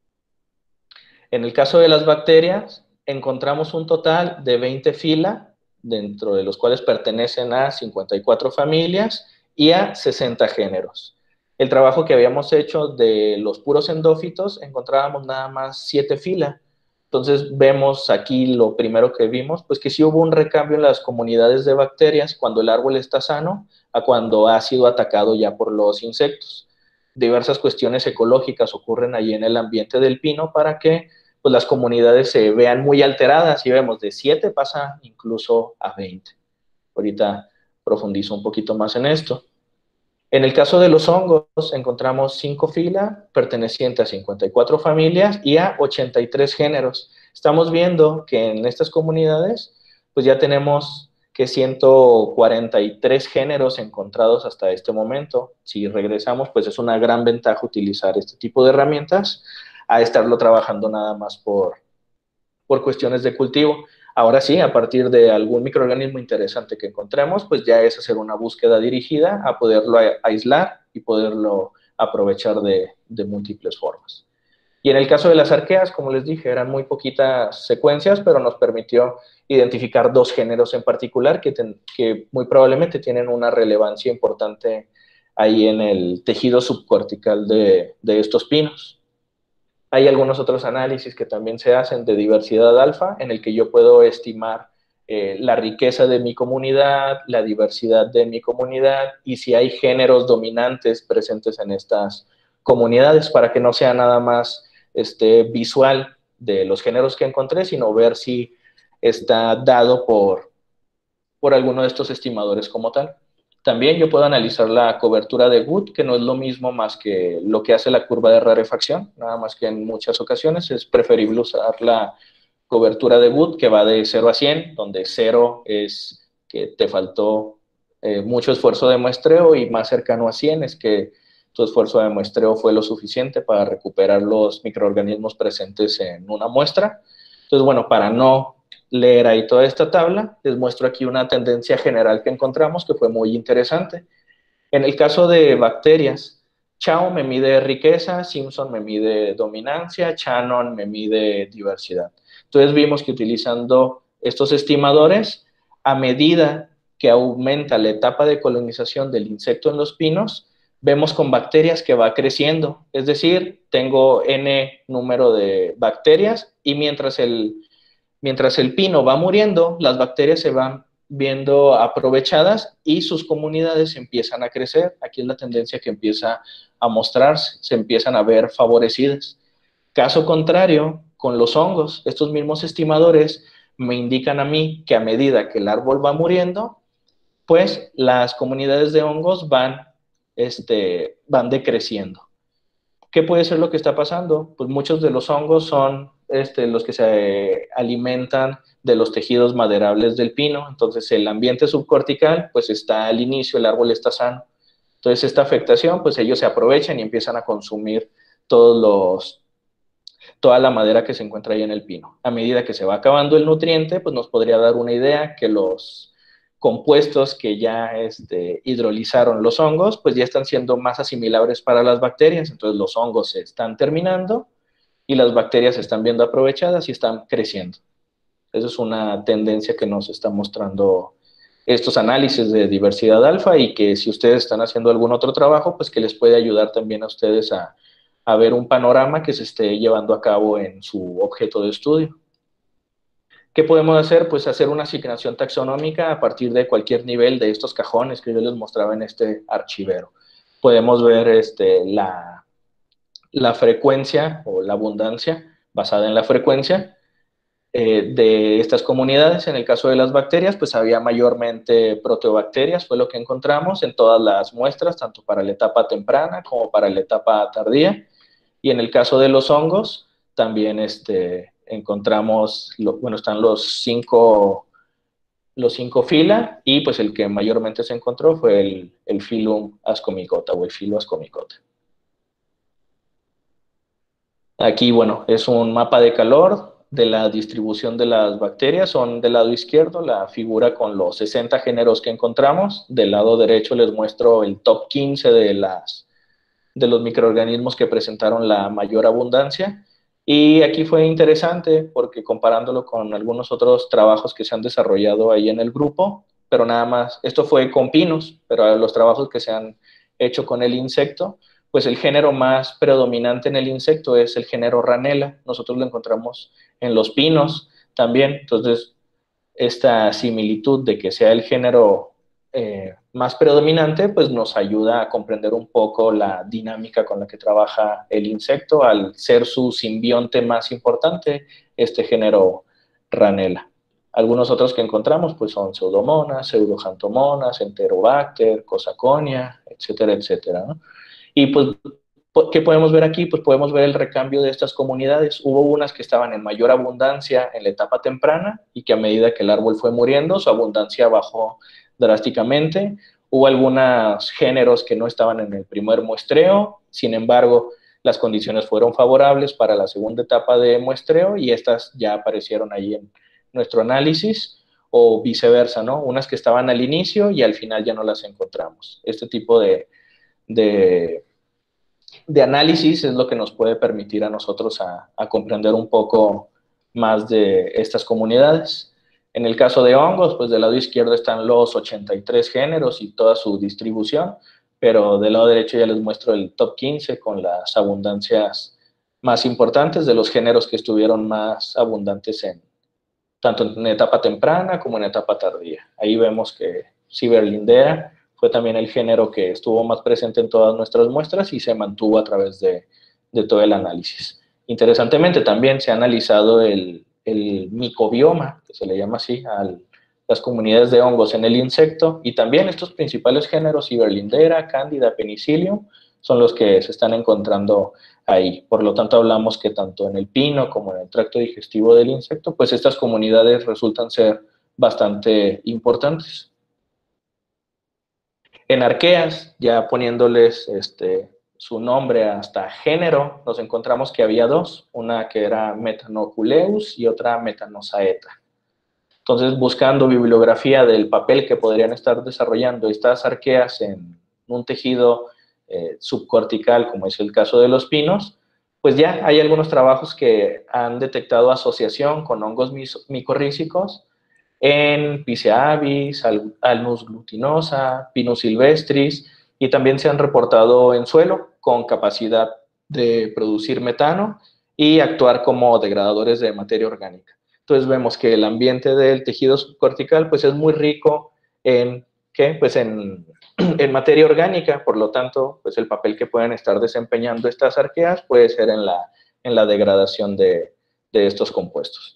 En el caso de las bacterias, encontramos un total de veinte fila, dentro de los cuales pertenecen a cincuenta y cuatro familias y a sesenta géneros. El trabajo que habíamos hecho de los puros endófitos, encontrábamos nada más siete fila. Entonces vemos aquí lo primero que vimos, pues que sí hubo un recambio en las comunidades de bacterias cuando el árbol está sano a cuando ha sido atacado ya por los insectos. Diversas cuestiones ecológicas ocurren allí en el ambiente del pino para que pues, las comunidades se vean muy alteradas y vemos de siete pasa incluso a veinte. Ahorita profundizo un poquito más en esto. En el caso de los hongos, encontramos cinco filas pertenecientes a cincuenta y cuatro familias y a ochenta y tres géneros. Estamos viendo que en estas comunidades, pues ya tenemos que ciento cuarenta y tres géneros encontrados hasta este momento. Si regresamos, pues es una gran ventaja utilizar este tipo de herramientas a estarlo trabajando nada más por, por cuestiones de cultivo. Ahora sí, a partir de algún microorganismo interesante que encontremos, pues ya es hacer una búsqueda dirigida a poderlo aislar y poderlo aprovechar de, de múltiples formas. Y en el caso de las arqueas, como les dije, eran muy poquitas secuencias, pero nos permitió identificar dos géneros en particular que, ten, que muy probablemente tienen una relevancia importante ahí en el tejido subcortical de, de estos pinos. Hay algunos otros análisis que también se hacen de diversidad alfa, en el que yo puedo estimar eh, la riqueza de mi comunidad, la diversidad de mi comunidad y si hay géneros dominantes presentes en estas comunidades, para que no sea nada más este, visual de los géneros que encontré, sino ver si está dado por, por alguno de estos estimadores como tal. También yo puedo analizar la cobertura de Wood, que no es lo mismo más que lo que hace la curva de rarefacción, nada más que en muchas ocasiones es preferible usar la cobertura de Wood, que va de cero a cien, donde cero es que te faltó eh, mucho esfuerzo de muestreo y más cercano a cien es que tu esfuerzo de muestreo fue lo suficiente para recuperar los microorganismos presentes en una muestra. Entonces, bueno, para no leer ahí toda esta tabla, les muestro aquí una tendencia general que encontramos que fue muy interesante. En el caso de bacterias, Chow me mide riqueza, Simpson me mide dominancia, Shannon me mide diversidad. Entonces vimos que utilizando estos estimadores, a medida que aumenta la etapa de colonización del insecto en los pinos, vemos con bacterias que va creciendo. Es decir, tengo N número de bacterias y mientras el Mientras el pino va muriendo, las bacterias se van viendo aprovechadas y sus comunidades empiezan a crecer. Aquí es la tendencia que empieza a mostrarse, se empiezan a ver favorecidas. Caso contrario, con los hongos, estos mismos estimadores me indican a mí que a medida que el árbol va muriendo, pues las comunidades de hongos van, este, van decreciendo. Ok, ¿Qué puede ser lo que está pasando? Pues muchos de los hongos son este, los que se alimentan de los tejidos maderables del pino. Entonces, el ambiente subcortical, pues está al inicio, el árbol está sano. Entonces, esta afectación, pues ellos se aprovechan y empiezan a consumir todos los, toda la madera que se encuentra ahí en el pino. A medida que se va acabando el nutriente, pues nos podría dar una idea que los compuestos que ya este, hidrolizaron los hongos, pues ya están siendo más asimilables para las bacterias. Entonces, los hongos se están terminando y las bacterias se están viendo aprovechadas y están creciendo. Esa es una tendencia que nos está mostrando estos análisis de diversidad alfa, y que si ustedes están haciendo algún otro trabajo, pues que les puede ayudar también a ustedes a, a ver un panorama que se esté llevando a cabo en su objeto de estudio. ¿Qué podemos hacer? Pues hacer una asignación taxonómica a partir de cualquier nivel de estos cajones que yo les mostraba en este archivero. Podemos ver este, la, la frecuencia o la abundancia basada en la frecuencia Eh, de estas comunidades. En el caso de las bacterias, pues había mayormente proteobacterias, fue lo que encontramos en todas las muestras, tanto para la etapa temprana como para la etapa tardía. Y en el caso de los hongos, también este, encontramos, lo, bueno, están los cinco, los cinco fila, y pues el que mayormente se encontró fue el, el Phylum Ascomycota o el filo Ascomycota. Aquí, bueno, es un mapa de calor de la distribución de las bacterias. Son del lado izquierdo la figura con los sesenta géneros que encontramos. Del lado derecho les muestro el top quince de, las, de los microorganismos que presentaron la mayor abundancia. Y aquí fue interesante porque comparándolo con algunos otros trabajos que se han desarrollado ahí en el grupo, pero nada más, esto fue con pinos, pero los trabajos que se han hecho con el insecto, pues el género más predominante en el insecto es el género Ranella. Nosotros lo encontramos en los pinos también. Entonces, esta similitud de que sea el género eh, más predominante, pues nos ayuda a comprender un poco la dinámica con la que trabaja el insecto, al ser su simbionte más importante, este género Ranella. Algunos otros que encontramos pues son Pseudomonas, Pseudoxanthomonas, Enterobacter, Cosaconia, etcétera, etcétera, ¿no? Y pues, ¿qué podemos ver aquí? Pues podemos ver el recambio de estas comunidades. Hubo unas que estaban en mayor abundancia en la etapa temprana y que a medida que el árbol fue muriendo, su abundancia bajó drásticamente. Hubo algunos géneros que no estaban en el primer muestreo, sin embargo, las condiciones fueron favorables para la segunda etapa de muestreo y estas ya aparecieron ahí en nuestro análisis, o viceversa, ¿no? Unas que estaban al inicio y al final ya no las encontramos. Este tipo de, de de análisis es lo que nos puede permitir a nosotros a, a comprender un poco más de estas comunidades. En el caso de hongos, pues del lado izquierdo están los ochenta y tres géneros y toda su distribución, pero del lado derecho ya les muestro el top quince con las abundancias más importantes de los géneros que estuvieron más abundantes en tanto en etapa temprana como en etapa tardía. Ahí vemos que Ciberlindea fue también el género que estuvo más presente en todas nuestras muestras y se mantuvo a través de, de todo el análisis. Interesantemente, también se ha analizado el, el micobioma, que se le llama así, a las comunidades de hongos en el insecto, y también estos principales géneros, Ciberlindera, Candida, Penicillium, son los que se están encontrando ahí. Por lo tanto, hablamos que tanto en el pino como en el tracto digestivo del insecto, pues estas comunidades resultan ser bastante importantes. En arqueas, ya poniéndoles este, su nombre hasta género, nos encontramos que había dos, una que era Metanoculeus y otra Metanosaeta. Entonces, buscando bibliografía del papel que podrían estar desarrollando estas arqueas en un tejido eh, subcortical, como es el caso de los pinos, pues ya hay algunos trabajos que han detectado asociación con hongos micorrízicos en Picea avis, Alnus glutinosa, Pinus silvestris, y también se han reportado en suelo con capacidad de producir metano y actuar como degradadores de materia orgánica. Entonces vemos que el ambiente del tejido subcortical pues es muy rico en, ¿qué? Pues en, en materia orgánica, por lo tanto, pues el papel que pueden estar desempeñando estas arqueas puede ser en la, en la degradación de, de estos compuestos.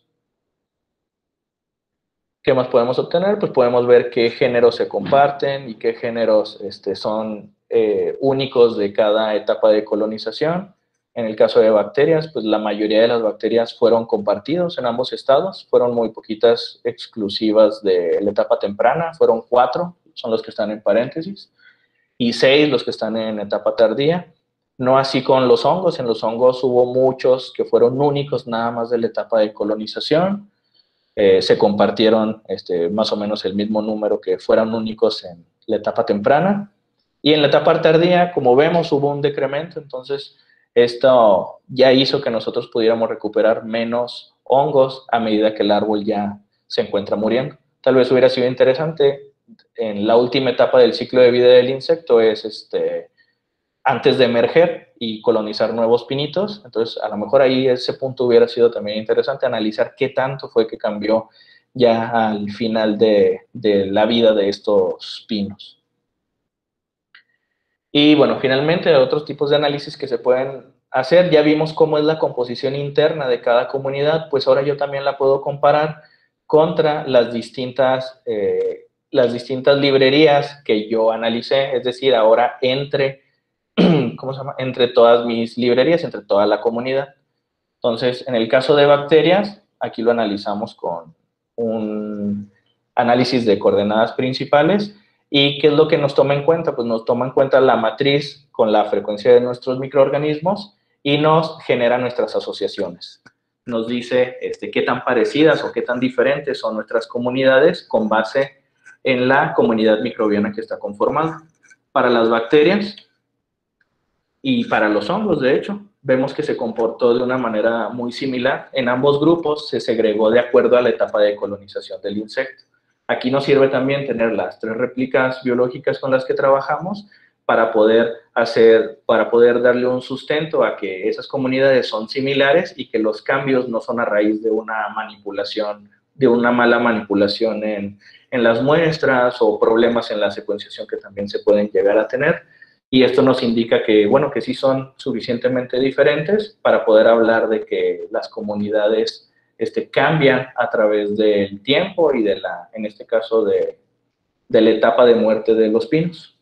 ¿Qué más podemos obtener? Pues podemos ver qué géneros se comparten y qué géneros este, son eh, únicos de cada etapa de colonización. En el caso de bacterias, pues la mayoría de las bacterias fueron compartidos en ambos estados, fueron muy poquitas exclusivas de la etapa temprana, fueron cuatro, son los que están en paréntesis, y seis los que están en etapa tardía. No así con los hongos, en los hongos hubo muchos que fueron únicos nada más de la etapa de colonización, eh, se compartieron este, más o menos el mismo número que fueran únicos en la etapa temprana, y en la etapa tardía, como vemos, hubo un decremento, entonces esto ya hizo que nosotros pudiéramos recuperar menos hongos a medida que el árbol ya se encuentra muriendo. Tal vez hubiera sido interesante en la última etapa del ciclo de vida del insecto, es este, antes de emerger y colonizar nuevos pinitos. Entonces, a lo mejor ahí ese punto hubiera sido también interesante, analizar qué tanto fue que cambió ya al final de, de la vida de estos pinos. Y bueno, finalmente, otros tipos de análisis que se pueden hacer, ya vimos cómo es la composición interna de cada comunidad, pues ahora yo también la puedo comparar contra las distintas, eh, las distintas librerías que yo analicé, es decir, ahora entre, ¿cómo se llama? Entre todas mis librerías, entre toda la comunidad. Entonces, en el caso de bacterias, aquí lo analizamos con un análisis de coordenadas principales. ¿Y qué es lo que nos toma en cuenta? Pues nos toma en cuenta la matriz con la frecuencia de nuestros microorganismos y nos genera nuestras asociaciones. Nos dice este, qué tan parecidas o qué tan diferentes son nuestras comunidades con base en la comunidad microbiana que está conformada. Para las bacterias y para los hongos, de hecho, vemos que se comportó de una manera muy similar. En ambos grupos se segregó de acuerdo a la etapa de colonización del insecto. Aquí nos sirve también tener las tres réplicas biológicas con las que trabajamos para poder hacer, para poder darle un sustento a que esas comunidades son similares y que los cambios no son a raíz de una manipulación, de una mala manipulación en, en las muestras o problemas en la secuenciación que también se pueden llegar a tener. Y esto nos indica que, bueno, que sí son suficientemente diferentes para poder hablar de que las comunidades Este, cambian a través del tiempo y de la, en este caso, de, de la etapa de muerte de los pinos.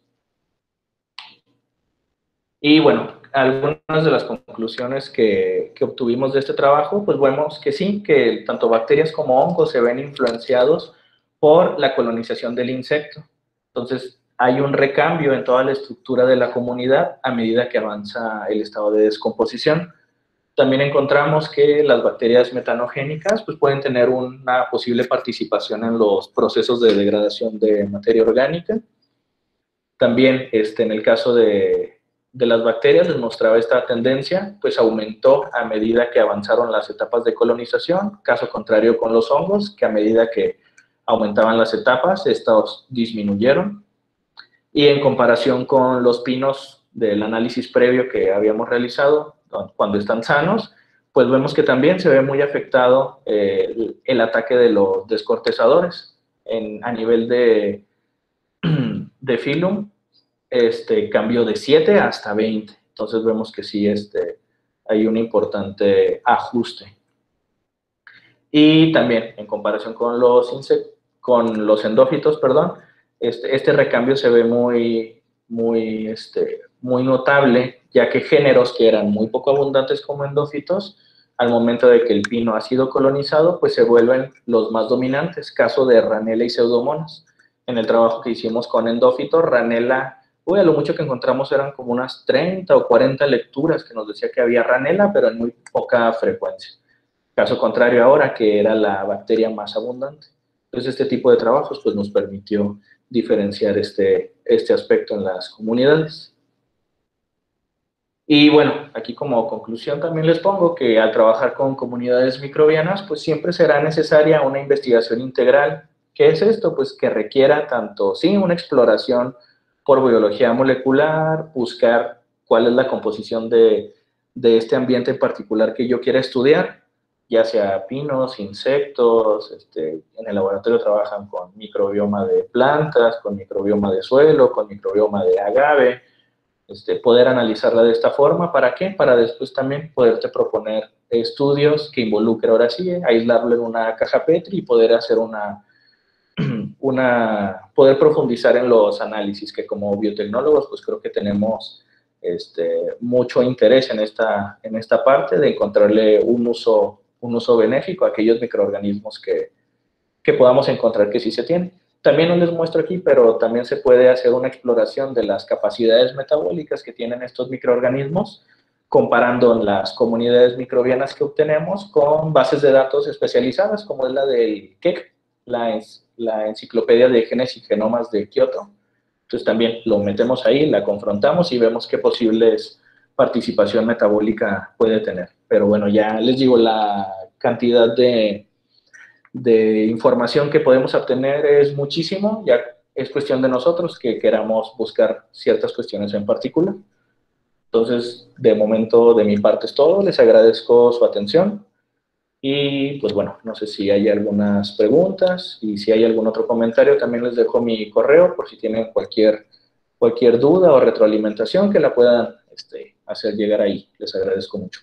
Y bueno, algunas de las conclusiones que, que obtuvimos de este trabajo, pues vemos que sí, que tanto bacterias como hongos se ven influenciados por la colonización del insecto. Entonces, hay un recambio en toda la estructura de la comunidad a medida que avanza el estado de descomposición. También encontramos que las bacterias metanogénicas pues, pueden tener una posible participación en los procesos de degradación de materia orgánica. También este, en el caso de, de las bacterias les mostraba esta tendencia, pues aumentó a medida que avanzaron las etapas de colonización, caso contrario con los hongos, que a medida que aumentaban las etapas, estos disminuyeron. Y en comparación con los pinos del análisis previo que habíamos realizado, cuando están sanos, pues vemos que también se ve muy afectado eh, el, el ataque de los descortezadores en, a nivel de, de filum, este, cambió de siete hasta veinte. Entonces vemos que sí este, hay un importante ajuste. Y también en comparación con los, con los endófitos, perdón, este, este recambio se ve muy, muy, este, muy notable, ya que géneros que eran muy poco abundantes como endófitos, al momento de que el pino ha sido colonizado, pues se vuelven los más dominantes, caso de Ranella y Pseudomonas. En el trabajo que hicimos con endófitos, Ranella, uy, a lo mucho que encontramos eran como unas treinta o cuarenta lecturas que nos decía que había Ranella, pero en muy poca frecuencia. Caso contrario ahora, que era la bacteria más abundante. Entonces, este tipo de trabajos pues, nos permitió diferenciar este, este aspecto en las comunidades. Y bueno, aquí como conclusión también les pongo que al trabajar con comunidades microbianas, pues siempre será necesaria una investigación integral. ¿Qué es esto? Pues que requiera tanto, sí, una exploración por biología molecular, buscar cuál es la composición de, de este ambiente en particular que yo quiera estudiar, ya sea pinos, insectos, este, en el laboratorio trabajan con microbioma de plantas, con microbioma de suelo, con microbioma de agave, este, poder analizarla de esta forma, ¿para qué? Para después también poderte proponer estudios que involucren, ahora sí, aislarlo en una caja Petri y poder hacer una, una, poder profundizar en los análisis que como biotecnólogos pues creo que tenemos este, mucho interés en esta, en esta parte de encontrarle un uso, un uso benéfico a aquellos microorganismos que, que podamos encontrar que sí se tienen. También no les muestro aquí, pero también se puede hacer una exploración de las capacidades metabólicas que tienen estos microorganismos, comparando las comunidades microbianas que obtenemos con bases de datos especializadas, como es la del K E C, la, la Enciclopedia de Genes y Genomas de Kioto. Entonces también lo metemos ahí, la confrontamos y vemos qué posibles participación metabólica puede tener. Pero bueno, ya les digo, la cantidad de de información que podemos obtener es muchísimo, ya es cuestión de nosotros que queramos buscar ciertas cuestiones en particular. Entonces, de momento, de mi parte es todo, les agradezco su atención y pues bueno, no sé si hay algunas preguntas y si hay algún otro comentario, también les dejo mi correo por si tienen cualquier, cualquier duda o retroalimentación que la puedan este, hacer llegar ahí. Les agradezco mucho.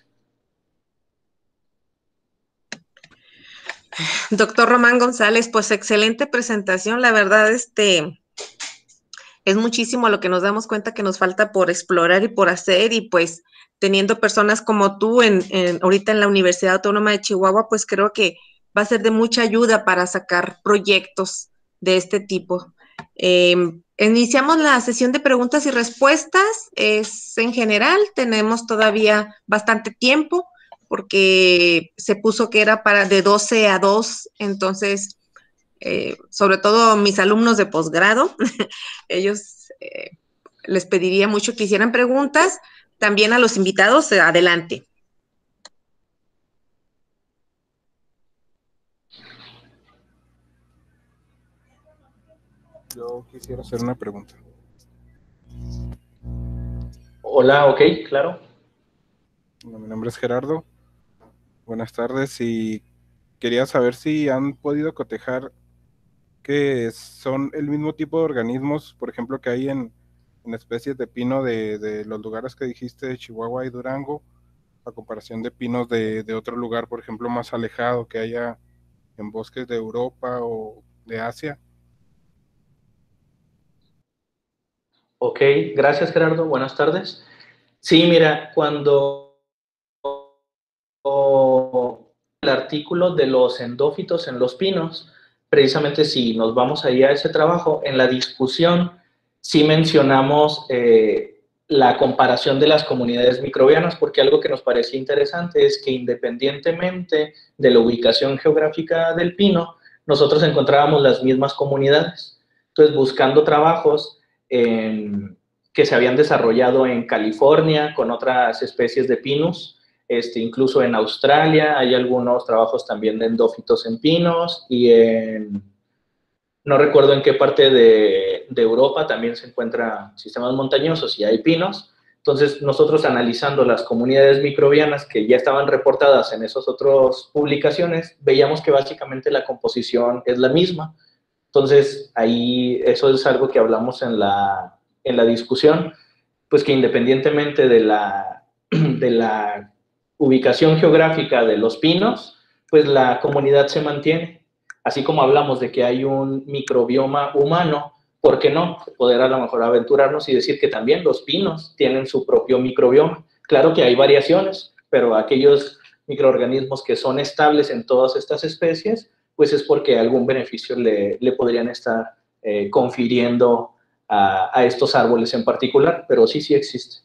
Doctor Román González, pues excelente presentación, la verdad, este, es muchísimo lo que nos damos cuenta que nos falta por explorar y por hacer, y pues teniendo personas como tú en, en, ahorita en la Universidad Autónoma de Chihuahua, pues creo que va a ser de mucha ayuda para sacar proyectos de este tipo. Eh, iniciamos la sesión de preguntas y respuestas, es en general, tenemos todavía bastante tiempo, porque se puso que era para de doce a dos, entonces, eh, sobre todo mis alumnos de posgrado, ellos eh, les pediría mucho que hicieran preguntas. También a los invitados, eh, adelante. Yo quisiera hacer una pregunta. Hola, ok, claro. Bueno, mi nombre es Gerardo. Buenas tardes, y quería saber si han podido cotejar que son el mismo tipo de organismos, por ejemplo, que hay en, en especies de pino de, de los lugares que dijiste, de Chihuahua y Durango, a comparación de pinos de, de otro lugar, por ejemplo, más alejado, que haya en bosques de Europa o de Asia. Ok, gracias Gerardo, buenas tardes. Sí, mira, cuando el artículo de los endófitos en los pinos, precisamente si nos vamos ahí a ese trabajo, en la discusión sí mencionamos eh, la comparación de las comunidades microbianas, porque algo que nos parecía interesante es que independientemente de la ubicación geográfica del pino, nosotros encontrábamos las mismas comunidades. Entonces, buscando trabajos en, que se habían desarrollado en California con otras especies de pinus, este, incluso en Australia hay algunos trabajos también de endófitos en pinos, y en, no recuerdo en qué parte de, de Europa también se encuentran sistemas montañosos y hay pinos. Entonces, nosotros analizando las comunidades microbianas que ya estaban reportadas en esas otras publicaciones, veíamos que básicamente la composición es la misma. Entonces, ahí eso es algo que hablamos en la, en la discusión, pues que independientemente de la, de la ubicación geográfica de los pinos, pues la comunidad se mantiene. Así como hablamos de que hay un microbioma humano, ¿por qué no? Poder a lo mejor aventurarnos y decir que también los pinos tienen su propio microbioma. Claro que hay variaciones, pero aquellos microorganismos que son estables en todas estas especies, pues es porque algún beneficio le, le podrían estar eh, confiriendo a, a estos árboles en particular, pero sí, sí existe.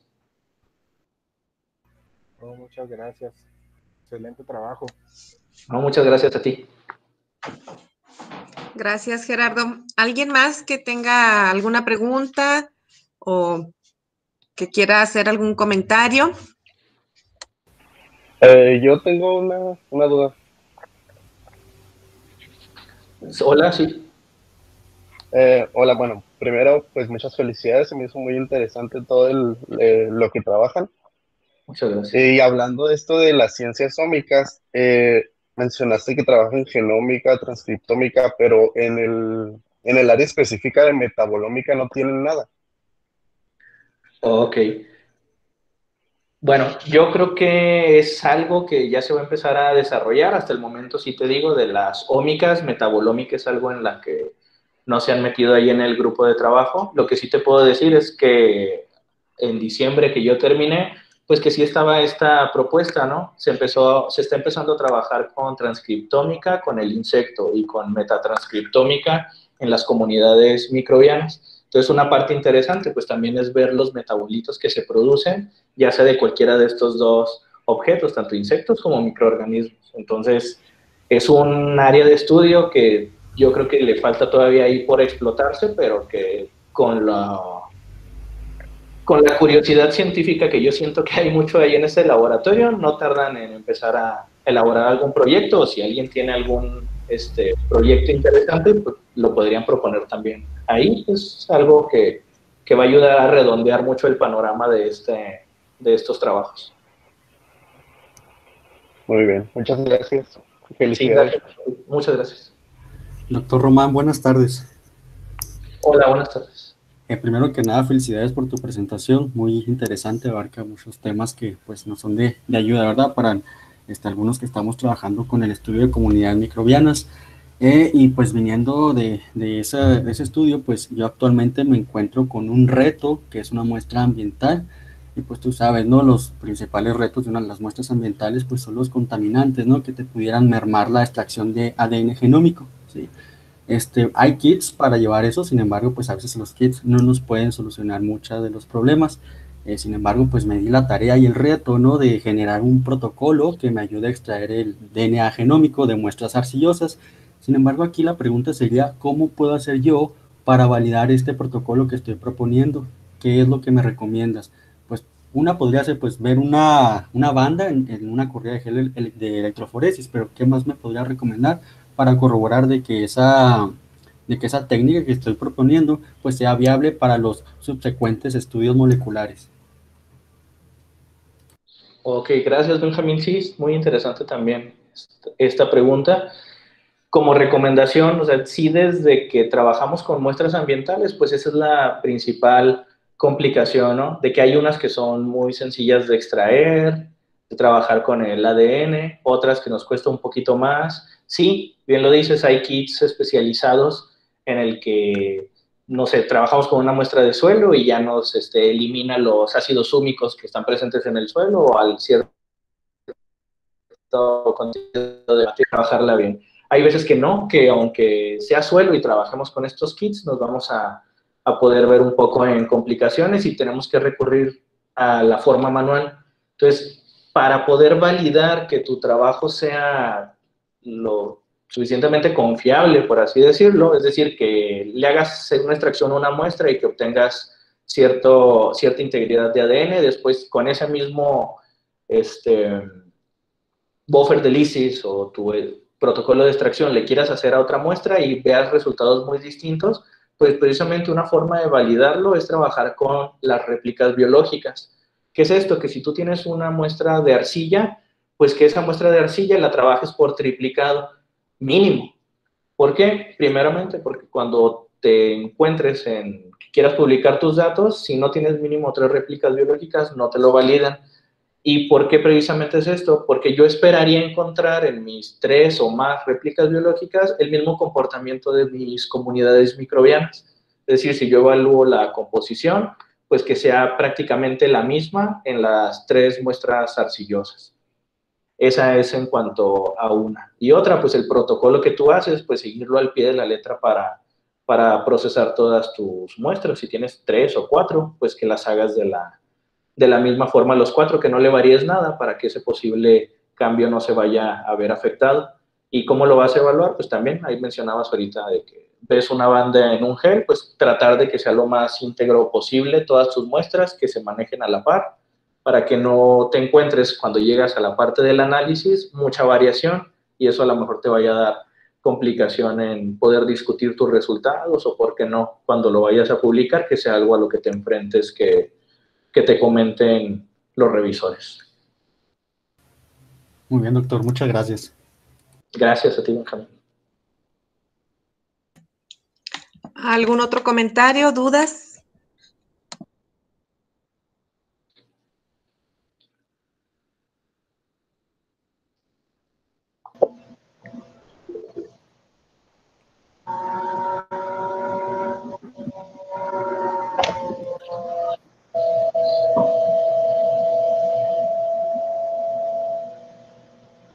Oh, muchas gracias. Excelente trabajo. No, muchas gracias a ti. Gracias, Gerardo. ¿Alguien más que tenga alguna pregunta o que quiera hacer algún comentario? Eh, yo tengo una, una duda. Hola, sí. Eh, hola, bueno, primero, pues muchas felicidades, se me hizo muy interesante todo el, eh, lo que trabajan. Muchas gracias. Y hablando de esto de las ciencias ómicas, eh, mencionaste que trabajan en genómica, transcriptómica, pero en el, en el área específica de metabolómica no tienen nada. Ok. Bueno, yo creo que es algo que ya se va a empezar a desarrollar. Hasta el momento, sí te digo, de las ómicas, metabolómica es algo en la que no se han metido ahí en el grupo de trabajo. Lo que sí te puedo decir es que en diciembre que yo terminé, pues que sí estaba esta propuesta, ¿no? Se empezó, se está empezando a trabajar con transcriptómica, con el insecto y con metatranscriptómica en las comunidades microbianas. Entonces, una parte interesante, pues también es ver los metabolitos que se producen, ya sea de cualquiera de estos dos objetos, tanto insectos como microorganismos. Entonces, es un área de estudio que yo creo que le falta todavía ahí por explotarse, pero que con la, con la curiosidad científica que yo siento que hay mucho ahí en este laboratorio, no tardan en empezar a elaborar algún proyecto, o si alguien tiene algún este, proyecto interesante, pues lo podrían proponer también. Ahí es algo que, que va a ayudar a redondear mucho el panorama de, este, de estos trabajos. Muy bien, muchas gracias. Sí, Felicidades. gracias. Muchas gracias. Doctor Román, buenas tardes. Hola, buenas tardes. Eh, primero que nada, felicidades por tu presentación, muy interesante, abarca muchos temas que pues nos son de, de ayuda, ¿verdad? Para este, algunos que estamos trabajando con el estudio de comunidades microbianas. Eh, y pues viniendo de, de, esa, de ese estudio, pues yo actualmente me encuentro con un reto que es una muestra ambiental. Y pues tú sabes, ¿no? Los principales retos de una de las muestras ambientales pues son los contaminantes, ¿no? Que te pudieran mermar la extracción de A D N genómico, ¿sí? Este, hay kits para llevar eso, sin embargo, pues a veces los kits no nos pueden solucionar muchos de los problemas. Eh, sin embargo, pues me di la tarea y el reto, ¿no? De generar un protocolo que me ayude a extraer el D N A genómico de muestras arcillosas. Sin embargo, aquí la pregunta sería, ¿cómo puedo hacer yo para validar este protocolo que estoy proponiendo? ¿Qué es lo que me recomiendas? Pues una podría ser pues ver una, una banda en, en una corrida de gel de electroforesis, pero ¿qué más me podría recomendar para corroborar de que esa, de que esa técnica que estoy proponiendo pues sea viable para los subsecuentes estudios moleculares? Ok, gracias, Benjamín. Sí, muy interesante también esta pregunta. Como recomendación, o sea, sí, desde que trabajamos con muestras ambientales, pues esa es la principal complicación, ¿no? De que hay unas que son muy sencillas de extraer, de trabajar con el A D N, otras que nos cuesta un poquito más. Sí, bien lo dices, hay kits especializados en el que, no sé, trabajamos con una muestra de suelo y ya nos este, elimina los ácidos húmicos que están presentes en el suelo o al cierto contenido de materia, trabajarla bien. Hay veces que no, que aunque sea suelo y trabajemos con estos kits, nos vamos a, a poder ver un poco en complicaciones y tenemos que recurrir a la forma manual. Entonces, para poder validar que tu trabajo sea lo suficientemente confiable, por así decirlo, es decir, que le hagas una extracción a una muestra y que obtengas cierto, cierta integridad de A D N, después con ese mismo este, buffer de lysis o tu eh, protocolo de extracción le quieras hacer a otra muestra y veas resultados muy distintos, pues precisamente una forma de validarlo es trabajar con las réplicas biológicas. ¿Qué es esto? Que si tú tienes una muestra de arcilla, pues que esa muestra de arcilla la trabajes por triplicado mínimo. ¿Por qué? Primeramente porque cuando te encuentres en que quieras publicar tus datos, si no tienes mínimo tres réplicas biológicas, no te lo validan. ¿Y por qué precisamente es esto? Porque yo esperaría encontrar en mis tres o más réplicas biológicas el mismo comportamiento de mis comunidades microbianas. Es decir, si yo evalúo la composición, pues que sea prácticamente la misma en las tres muestras arcillosas. Esa es en cuanto a una. Y otra, pues el protocolo que tú haces, pues seguirlo al pie de la letra para, para procesar todas tus muestras. Si tienes tres o cuatro, pues que las hagas de la, de la misma forma a los cuatro, que no le varíes nada para que ese posible cambio no se vaya a ver afectado. ¿Y cómo lo vas a evaluar? Pues también, ahí mencionabas ahorita de que ves una banda en un gel, pues tratar de que sea lo más íntegro posible todas tus muestras, que se manejen a la par, para que no te encuentres cuando llegas a la parte del análisis mucha variación y eso a lo mejor te vaya a dar complicación en poder discutir tus resultados o, por qué no, cuando lo vayas a publicar, que sea algo a lo que te enfrentes que, que te comenten los revisores. Muy bien, doctor, muchas gracias. Gracias a ti, Benjamín. ¿Algún otro comentario, dudas?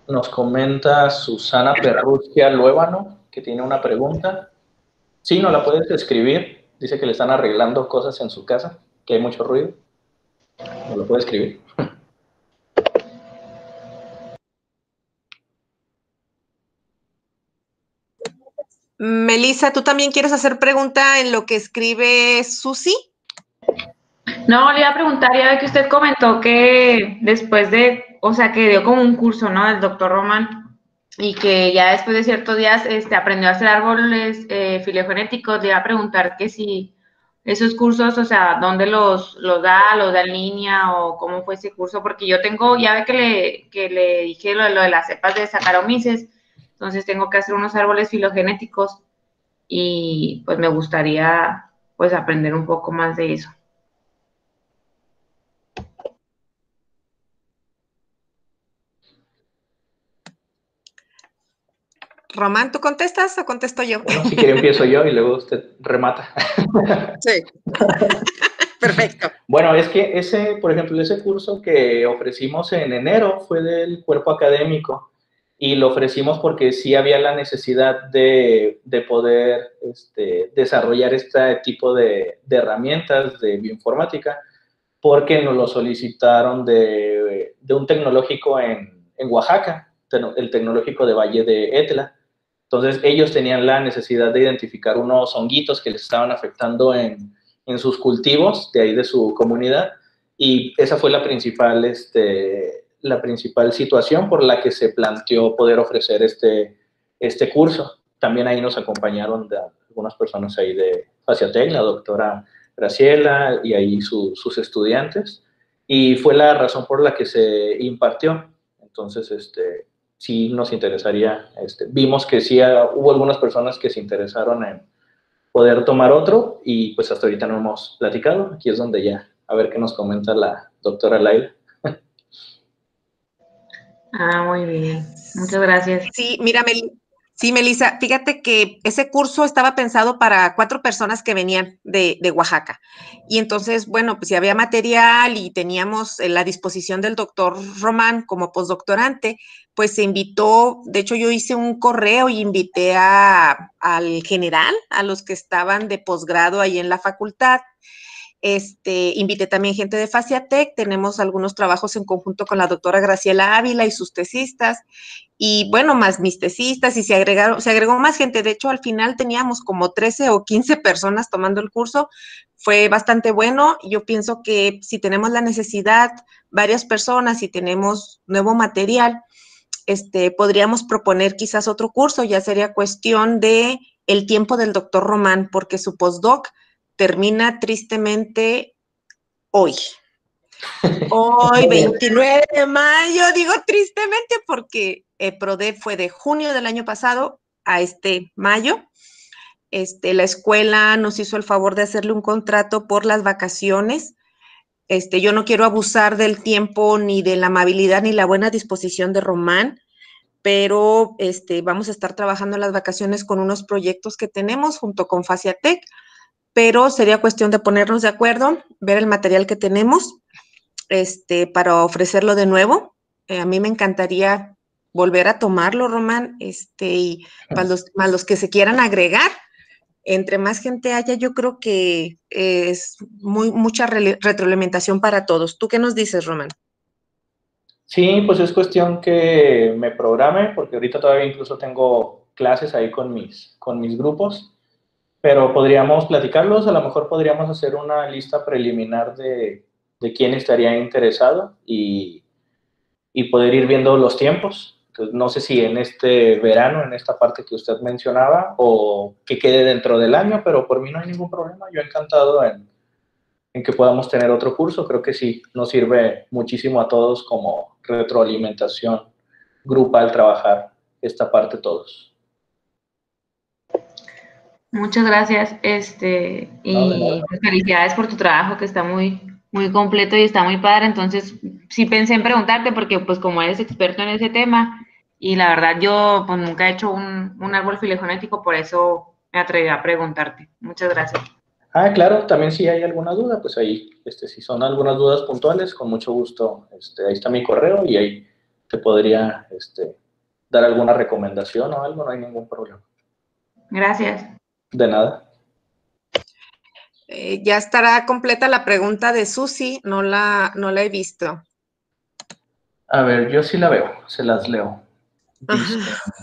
Nos comenta Susana Perrucia Luébano, que tiene una pregunta. Sí, ¿no la puedes escribir? Dice que le están arreglando cosas en su casa, que hay mucho ruido. ¿No lo puede escribir? Melissa, ¿tú también quieres hacer pregunta en lo que escribe Susi? No, le iba a preguntar, ya ve que usted comentó que después de, o sea, que dio como un curso, ¿no? Del doctor Román, y que ya después de ciertos días este, aprendió a hacer árboles eh, filogenéticos. Le iba a preguntar que si esos cursos, o sea, ¿dónde los, los da? ¿Los da en línea o cómo fue ese curso? Porque yo tengo, ya ve que le, que le dije lo, lo de las cepas de Saccharomyces, entonces tengo que hacer unos árboles filogenéticos y pues me gustaría pues aprender un poco más de eso. Román, ¿tú contestas o contesto yo? Bueno, si quiere empiezo yo y luego usted remata. Sí. Perfecto. Bueno, es que ese, por ejemplo, ese curso que ofrecimos en enero fue del cuerpo académico y lo ofrecimos porque sí había la necesidad de, de poder este, desarrollar este tipo de, de herramientas de bioinformática, porque nos lo solicitaron de, de un tecnológico en, en Oaxaca, el tecnológico de Valle de Etla. Entonces, ellos tenían la necesidad de identificar unos honguitos que les estaban afectando en, en sus cultivos, de ahí de su comunidad, y esa fue la principal, este, la principal situación por la que se planteó poder ofrecer este, este curso. También ahí nos acompañaron de algunas personas ahí de Faciatec, la doctora Graciela y ahí su, sus estudiantes, y fue la razón por la que se impartió. Entonces, este, sí nos interesaría, este, vimos que sí uh, hubo algunas personas que se interesaron en poder tomar otro y pues hasta ahorita no hemos platicado. Aquí es donde ya, a ver qué nos comenta la doctora Laila. Ah, muy bien. Muchas gracias. Sí, mira, Mel sí, Melissa, fíjate que ese curso estaba pensado para cuatro personas que venían de, de Oaxaca. Y entonces, bueno, pues si había material y teníamos la disposición del doctor Román como postdoctorante, pues se invitó, de hecho yo hice un correo y invité a, al general, a los que estaban de posgrado ahí en la facultad. Este, invité también gente de Faciatec, tenemos algunos trabajos en conjunto con la doctora Graciela Ávila y sus tesistas, y bueno, más mis tesistas, y se agregaron, se agregó más gente. De hecho, al final teníamos como trece o quince personas tomando el curso, fue bastante bueno. Yo pienso que si tenemos la necesidad, varias personas, y tenemos nuevo material, este, podríamos proponer quizás otro curso, ya sería cuestión de el tiempo del doctor Román, porque su postdoc termina tristemente hoy. Hoy, veintinueve de mayo, digo tristemente porque el PRODEP fue de junio del año pasado a este mayo. Este, la escuela nos hizo el favor de hacerle un contrato por las vacaciones. Este, yo no quiero abusar del tiempo, ni de la amabilidad, ni la buena disposición de Román, pero este, vamos a estar trabajando en las vacaciones con unos proyectos que tenemos junto con Faciatec, pero sería cuestión de ponernos de acuerdo, ver el material que tenemos, este, para ofrecerlo de nuevo. Eh, a mí me encantaría volver a tomarlo, Román, este, y para los, para los que se quieran agregar, entre más gente haya, yo creo que es muy, mucha re retroalimentación para todos. ¿Tú qué nos dices, Román? Sí, pues es cuestión que me programe, porque ahorita todavía incluso tengo clases ahí con mis, con mis grupos, pero podríamos platicarlos, a lo mejor podríamos hacer una lista preliminar de, de quién estaría interesado y, y poder ir viendo los tiempos. Entonces, no sé si en este verano, en esta parte que usted mencionaba, o que quede dentro del año, pero por mí no hay ningún problema. Yo encantado en, en que podamos tener otro curso. Creo que sí, nos sirve muchísimo a todos como retroalimentación grupal trabajar esta parte todos. Muchas gracias, este, y pues felicidades por tu trabajo, que está muy, muy completo y está muy padre. Entonces, sí pensé en preguntarte, porque pues como eres experto en ese tema, y la verdad yo pues nunca he hecho un, un árbol filogenético, por eso me atreví a preguntarte. Muchas gracias. Ah, claro, también si hay alguna duda, pues ahí, este, si son algunas dudas puntuales, con mucho gusto, este, ahí está mi correo y ahí te podría este, dar alguna recomendación o algo, no hay ningún problema. Gracias. De nada. Eh, ya estará completa la pregunta de Susi, no la, no la he visto. A ver, yo sí la veo, se las leo. Dice,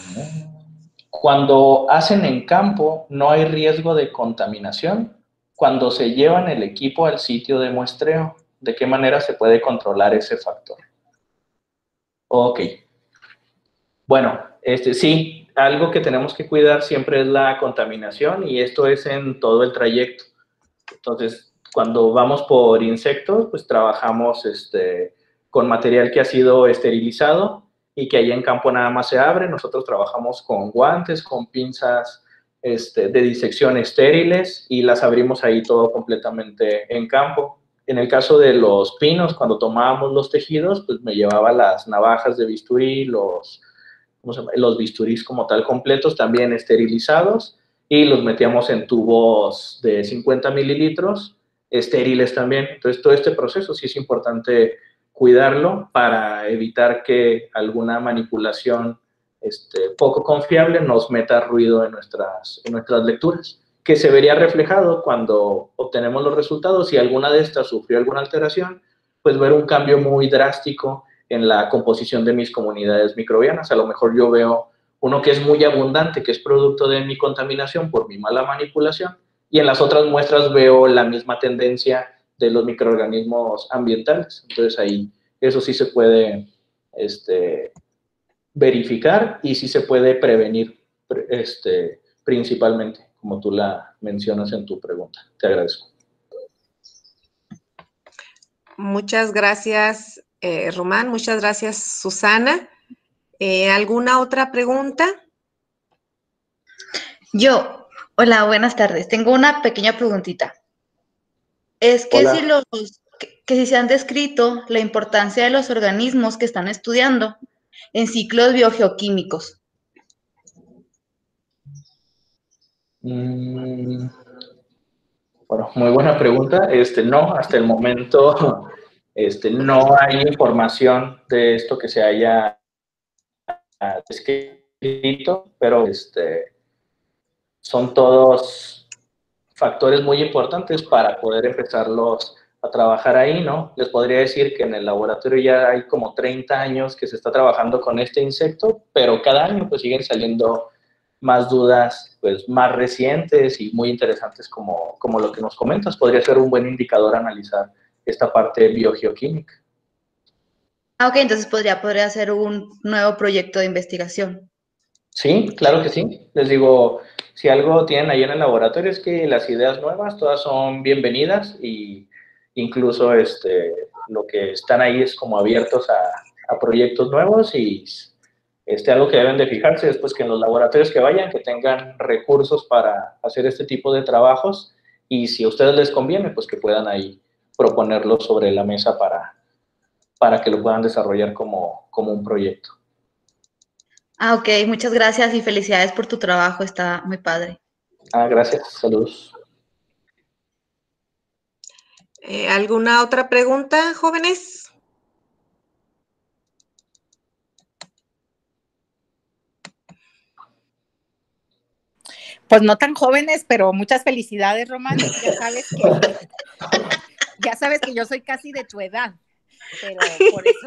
cuando hacen en campo, no hay riesgo de contaminación. Cuando se llevan el equipo al sitio de muestreo, ¿de qué manera se puede controlar ese factor? Ok. Bueno, este, sí, algo que tenemos que cuidar siempre es la contaminación y esto es en todo el trayecto. Entonces, cuando vamos por insectos, pues trabajamos este, con material que ha sido esterilizado y que ahí en campo nada más se abre. Nosotros trabajamos con guantes, con pinzas este, de disección estériles y las abrimos ahí todo completamente en campo. En el caso de los pinos, cuando tomábamos los tejidos, pues me llevaba las navajas de bisturí, los, ¿cómo se llama? Los bisturís como tal completos, también esterilizados, y los metíamos en tubos de cincuenta mililitros, estériles también. Entonces, todo este proceso sí es importante cuidarlo para evitar que alguna manipulación este, poco confiable nos meta ruido en nuestras, en nuestras lecturas, que se vería reflejado cuando obtenemos los resultados. Si alguna de estas sufrió alguna alteración, pues ver un cambio muy drástico en la composición de mis comunidades microbianas. A lo mejor yo veo uno que es muy abundante, que es producto de mi contaminación por mi mala manipulación, y en las otras muestras veo la misma tendencia de los microorganismos ambientales. Entonces ahí eso sí se puede este, verificar y sí se puede prevenir este, principalmente, como tú la mencionas en tu pregunta. Te agradezco. Muchas gracias, eh, Román. Muchas gracias, Susana. Eh, ¿Alguna otra pregunta? Yo, hola, buenas tardes. Tengo una pequeña preguntita. Es que Hola. si los que, que si se han descrito la importancia de los organismos que están estudiando en ciclos biogeoquímicos. Mm, bueno, muy buena pregunta. Este, no, hasta el momento este, no hay información de esto que se haya descrito, pero este, son todos factores muy importantes para poder empezarlos a trabajar ahí, ¿no? Les podría decir que en el laboratorio ya hay como treinta años que se está trabajando con este insecto, pero cada año pues siguen saliendo más dudas, pues más recientes y muy interesantes como, como lo que nos comentas. Podría ser un buen indicador analizar esta parte biogeoquímica. Ah, ok, entonces podría, podría hacer un nuevo proyecto de investigación. Sí, claro que sí. Les digo, si algo tienen ahí en el laboratorio es que las ideas nuevas todas son bienvenidas y incluso este, lo que están ahí es como abiertos a, a proyectos nuevos y este, algo que deben de fijarse es pues, que en los laboratorios que vayan, que tengan recursos para hacer este tipo de trabajos y si a ustedes les conviene, pues que puedan ahí proponerlo sobre la mesa para, para que lo puedan desarrollar como, como un proyecto. Ah, ok, muchas gracias y felicidades por tu trabajo, está muy padre. Ah, gracias, saludos. Eh, ¿Alguna otra pregunta, jóvenes? Pues no tan jóvenes, pero muchas felicidades, Román. Ya sabes que, ya sabes que yo soy casi de tu edad, pero por eso.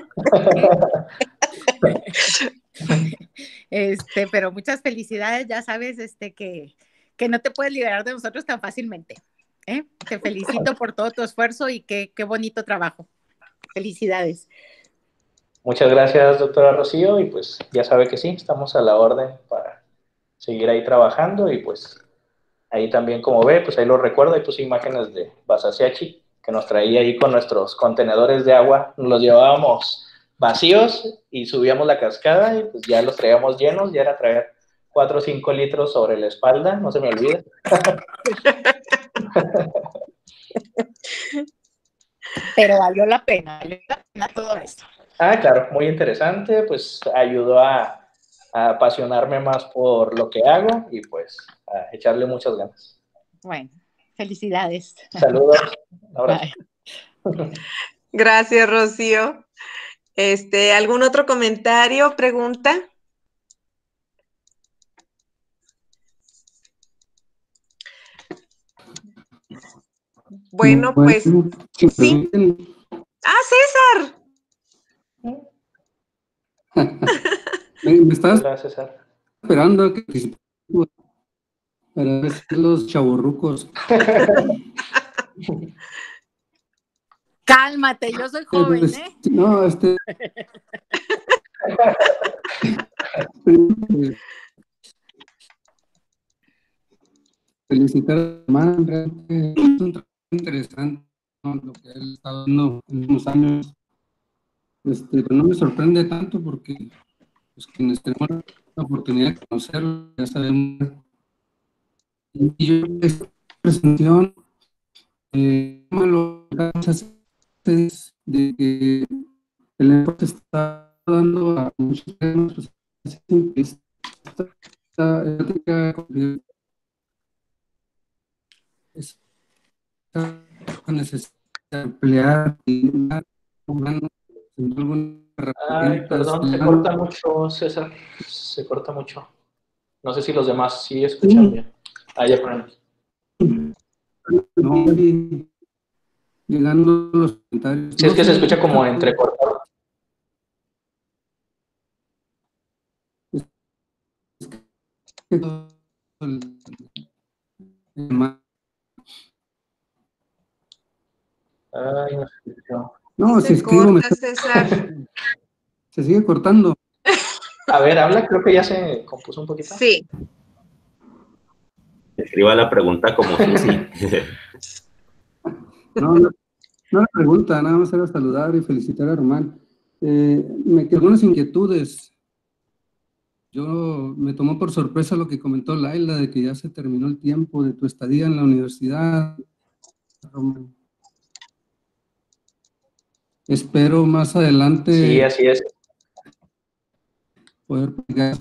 Este, pero muchas felicidades, ya sabes, este, que, que no te puedes liberar de nosotros tan fácilmente. ¿eh? Te felicito por todo tu esfuerzo y qué, qué bonito trabajo. Felicidades. Muchas gracias, doctora Rocío, y pues ya sabe que sí, estamos a la orden para seguir ahí trabajando y pues ahí también, como ve, pues ahí lo recuerdo, hay pues imágenes de Basaseachi que nos traía ahí con nuestros contenedores de agua, nos los llevábamos vacíos y subíamos la cascada y pues ya los traíamos llenos, ya era traer cuatro o cinco litros sobre la espalda, no se me olvide. Pero valió la pena, valió la pena todo esto. Ah, claro, muy interesante, pues ayudó a, a apasionarme más por lo que hago y pues a echarle muchas ganas. Bueno, felicidades. Saludos, un abrazo. Gracias, Rocío. Este, ¿algún otro comentario, pregunta? Bueno, pues, sí. ¡Ah, César! me, me estás Hola, César. esperando a que para ver si los chavorrucos. Cálmate, yo soy joven, Pues, ¿eh? no, este... Felicitar a Román, realmente es un trabajo interesante, ¿no? Lo que él está dando en unos años. Este, pero no me sorprende tanto porque pues, quienes tenemos la oportunidad de conocerlo, ya sabemos. Y yo, esta presentación, eh, lo que es de que el enfoque está dando a muchos temas, pues, esta, esta ética esta necesidad de emplear humanos en algunas Ay, herramientas. perdón, se corta mucho, César. Se corta mucho. No sé si los demás sí escuchan bien. Ah, ya ponemos. No, y llegando los comentarios. Sí, es que se escucha como entrecortado. Ay, no se escuchó. No, se si escribo me... corta, César. Se sigue cortando. A ver, habla, creo que ya se compuso un poquito. Sí. Escriba la pregunta como sí, sí. No, no, no la pregunta, nada más era saludar y felicitar a Román. Eh, me quedó unas inquietudes. Yo me tomó por sorpresa lo que comentó Laila de que ya se terminó el tiempo de tu estadía en la universidad, Román. Espero más adelante. Sí, así es. Poder platicar.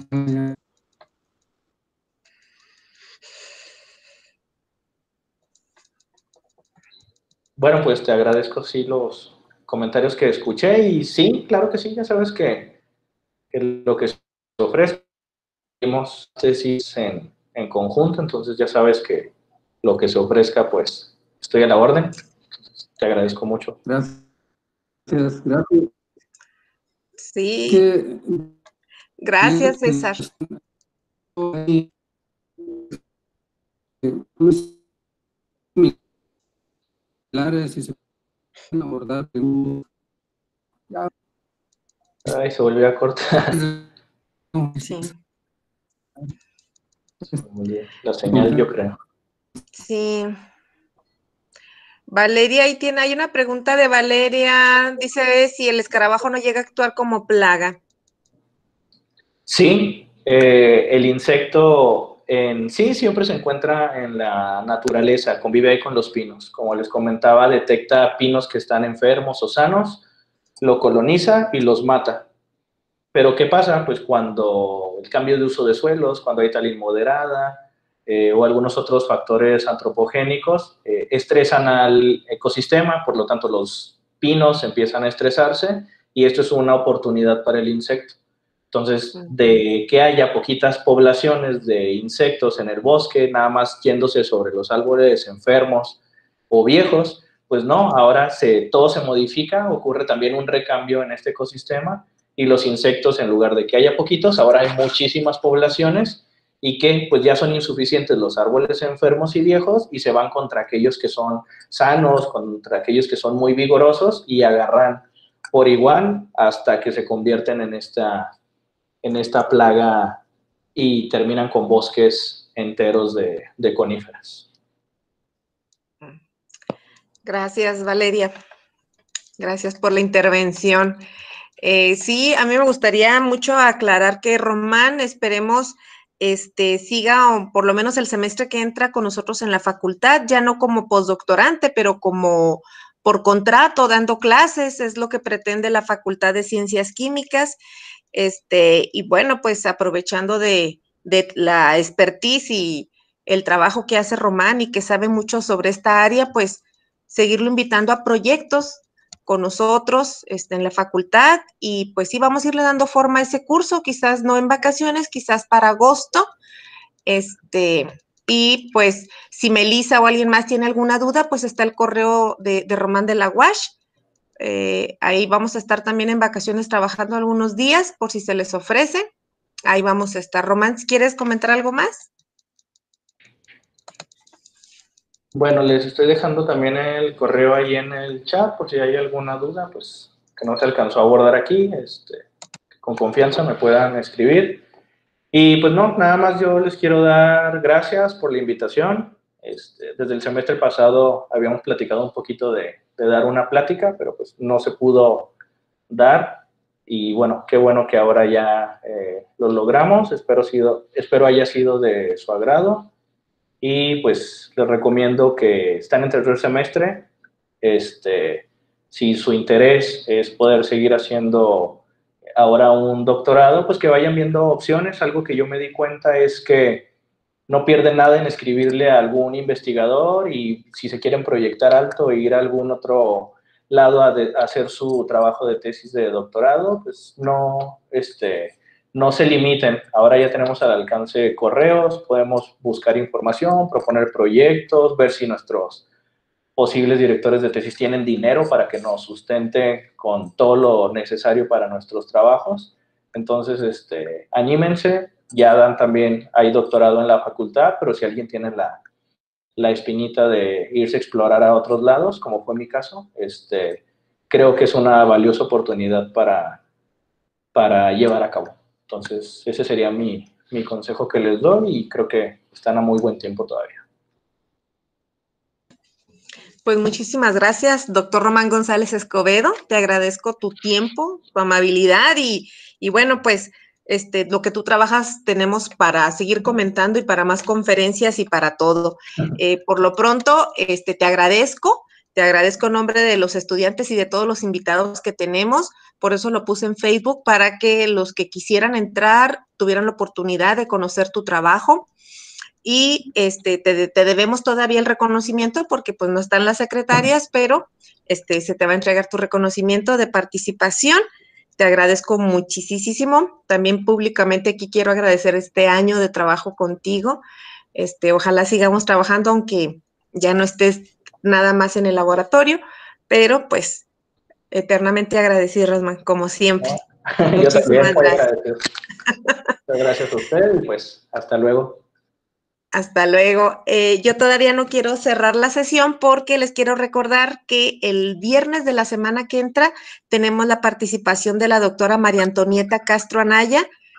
Bueno, pues te agradezco, sí, los comentarios que escuché y sí, claro que sí, ya sabes que, que lo que se ofrece, hicimos tesis en, en conjunto, entonces ya sabes que lo que se ofrezca, pues estoy a la orden. Te agradezco mucho. Gracias, gracias. Sí. Que, Gracias, César. Si se pueden abordar. Ay, se volvió a cortar. Sí. Muy bien. La señal, yo creo. Sí. Valeria, ahí tiene, hay una pregunta de Valeria, dice si el escarabajo no llega a actuar como plaga. Sí, eh, el insecto en sí siempre se encuentra en la naturaleza, convive ahí con los pinos. Como les comentaba, detecta pinos que están enfermos o sanos, lo coloniza y los mata. Pero ¿qué pasa? Pues cuando el cambio de uso de suelos, cuando hay tal inmoderada eh, o algunos otros factores antropogénicos, eh, estresan al ecosistema, por lo tanto los pinos empiezan a estresarse y esto es una oportunidad para el insecto. Entonces, de que haya poquitas poblaciones de insectos en el bosque, nada más yéndose sobre los árboles enfermos o viejos, pues no, ahora se, todo se modifica, ocurre también un recambio en este ecosistema y los insectos, en lugar de que haya poquitos, ahora hay muchísimas poblaciones y que pues ya son insuficientes los árboles enfermos y viejos y se van contra aquellos que son sanos, contra aquellos que son muy vigorosos y agarran por igual hasta que se convierten en esta, en esta plaga y terminan con bosques enteros de, de coníferas. Gracias, Valeria. Gracias por la intervención. Eh, sí, a mí me gustaría mucho aclarar que Román, esperemos, este, siga o por lo menos el semestre que entra con nosotros en la facultad, ya no como postdoctorante, pero como por contrato, dando clases, es lo que pretende la Facultad de Ciencias Químicas. Este, y bueno, pues aprovechando de, de la expertise y el trabajo que hace Román y que sabe mucho sobre esta área, pues seguirlo invitando a proyectos con nosotros este, en la facultad y pues sí, vamos a irle dando forma a ese curso, quizás no en vacaciones, quizás para agosto. Este, y pues si Melissa o alguien más tiene alguna duda, pues está el correo de, de Román de la U A S H. Eh, ahí vamos a estar también en vacaciones trabajando algunos días por si se les ofrece. Ahí vamos a estar. Román, ¿quieres comentar algo más? Bueno, les estoy dejando también el correo ahí en el chat por si hay alguna duda, pues que no se alcanzó a abordar aquí, este, con confianza me puedan escribir. Y pues no, nada más yo les quiero dar gracias por la invitación. Este, desde el semestre pasado habíamos platicado un poquito de, de dar una plática, pero pues no se pudo dar. Y bueno, qué bueno que ahora ya eh, lo logramos. Espero, sido, espero haya sido de su agrado. Y pues les recomiendo que están en tercer semestre. Este, si su interés es poder seguir haciendo ahora un doctorado, pues que vayan viendo opciones. Algo que yo me di cuenta es que no pierden nada en escribirle a algún investigador y si se quieren proyectar alto e ir a algún otro lado a, de, a hacer su trabajo de tesis de doctorado, pues no, este, no se limiten. Ahora ya tenemos al alcance correos, podemos buscar información, proponer proyectos, ver si nuestros posibles directores de tesis tienen dinero para que nos sustente con todo lo necesario para nuestros trabajos. Entonces, este, anímense, ya dan también, hay doctorado en la facultad, pero si alguien tiene la, la espinita de irse a explorar a otros lados, como fue mi caso, este, creo que es una valiosa oportunidad para, para llevar a cabo. Entonces, ese sería mi, mi consejo que les doy y creo que están a muy buen tiempo todavía. Pues muchísimas gracias, doctor Román González Escobedo. Te agradezco tu tiempo, tu amabilidad y, y bueno, pues este, lo que tú trabajas tenemos para seguir comentando y para más conferencias y para todo. Eh, por lo pronto, este, te agradezco, te agradezco en nombre de los estudiantes y de todos los invitados que tenemos. Por eso lo puse en Facebook para que los que quisieran entrar tuvieran la oportunidad de conocer tu trabajo. Y este, te, te debemos todavía el reconocimiento porque pues no están las secretarias, pero este, se te va a entregar tu reconocimiento de participación. Te agradezco muchísimo. También públicamente aquí quiero agradecer este año de trabajo contigo. Este, ojalá sigamos trabajando, aunque ya no estés nada más en el laboratorio, pero pues eternamente agradecido, Rosman, como siempre. Yo Muchísimas también voy a gracias. agradecer. Muchas gracias a usted y pues hasta luego. Hasta luego. Eh, yo todavía no quiero cerrar la sesión porque les quiero recordar que el viernes de la semana que entra tenemos la participación de la doctora María Antonieta Castro Anaya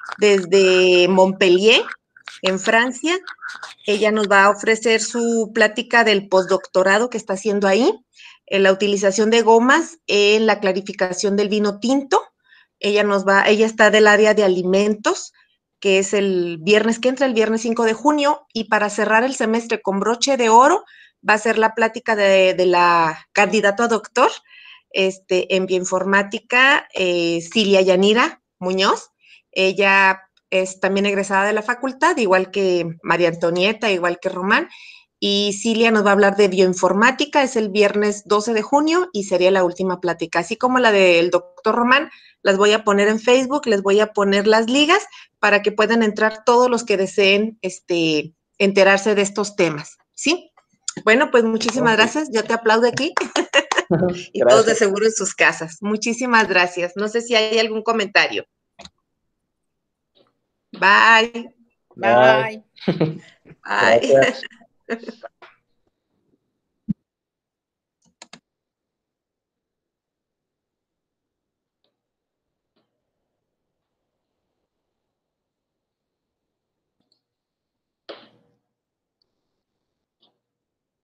desde Montpellier, en Francia. Ella nos va a ofrecer su plática del postdoctorado que está haciendo ahí, en la utilización de gomas en la clarificación del vino tinto. Ella nos va, ella está del área de alimentos, que es el viernes que entra, el viernes cinco de junio, y para cerrar el semestre con broche de oro va a ser la plática de, de la candidata a doctor este, en bioinformática, eh, Cilia Yanira Muñoz. Ella es también egresada de la facultad, igual que María Antonieta, igual que Román, y Cilia nos va a hablar de bioinformática, es el viernes doce de junio y sería la última plática, así como la del doctor Román. Las voy a poner en Facebook, les voy a poner las ligas para que puedan entrar todos los que deseen este, enterarse de estos temas, ¿sí? Bueno, pues muchísimas okay. gracias. Yo te aplaudo aquí. Y gracias. Todos de seguro en sus casas. Muchísimas gracias. No sé si hay algún comentario. Bye. Bye. Bye. Bye.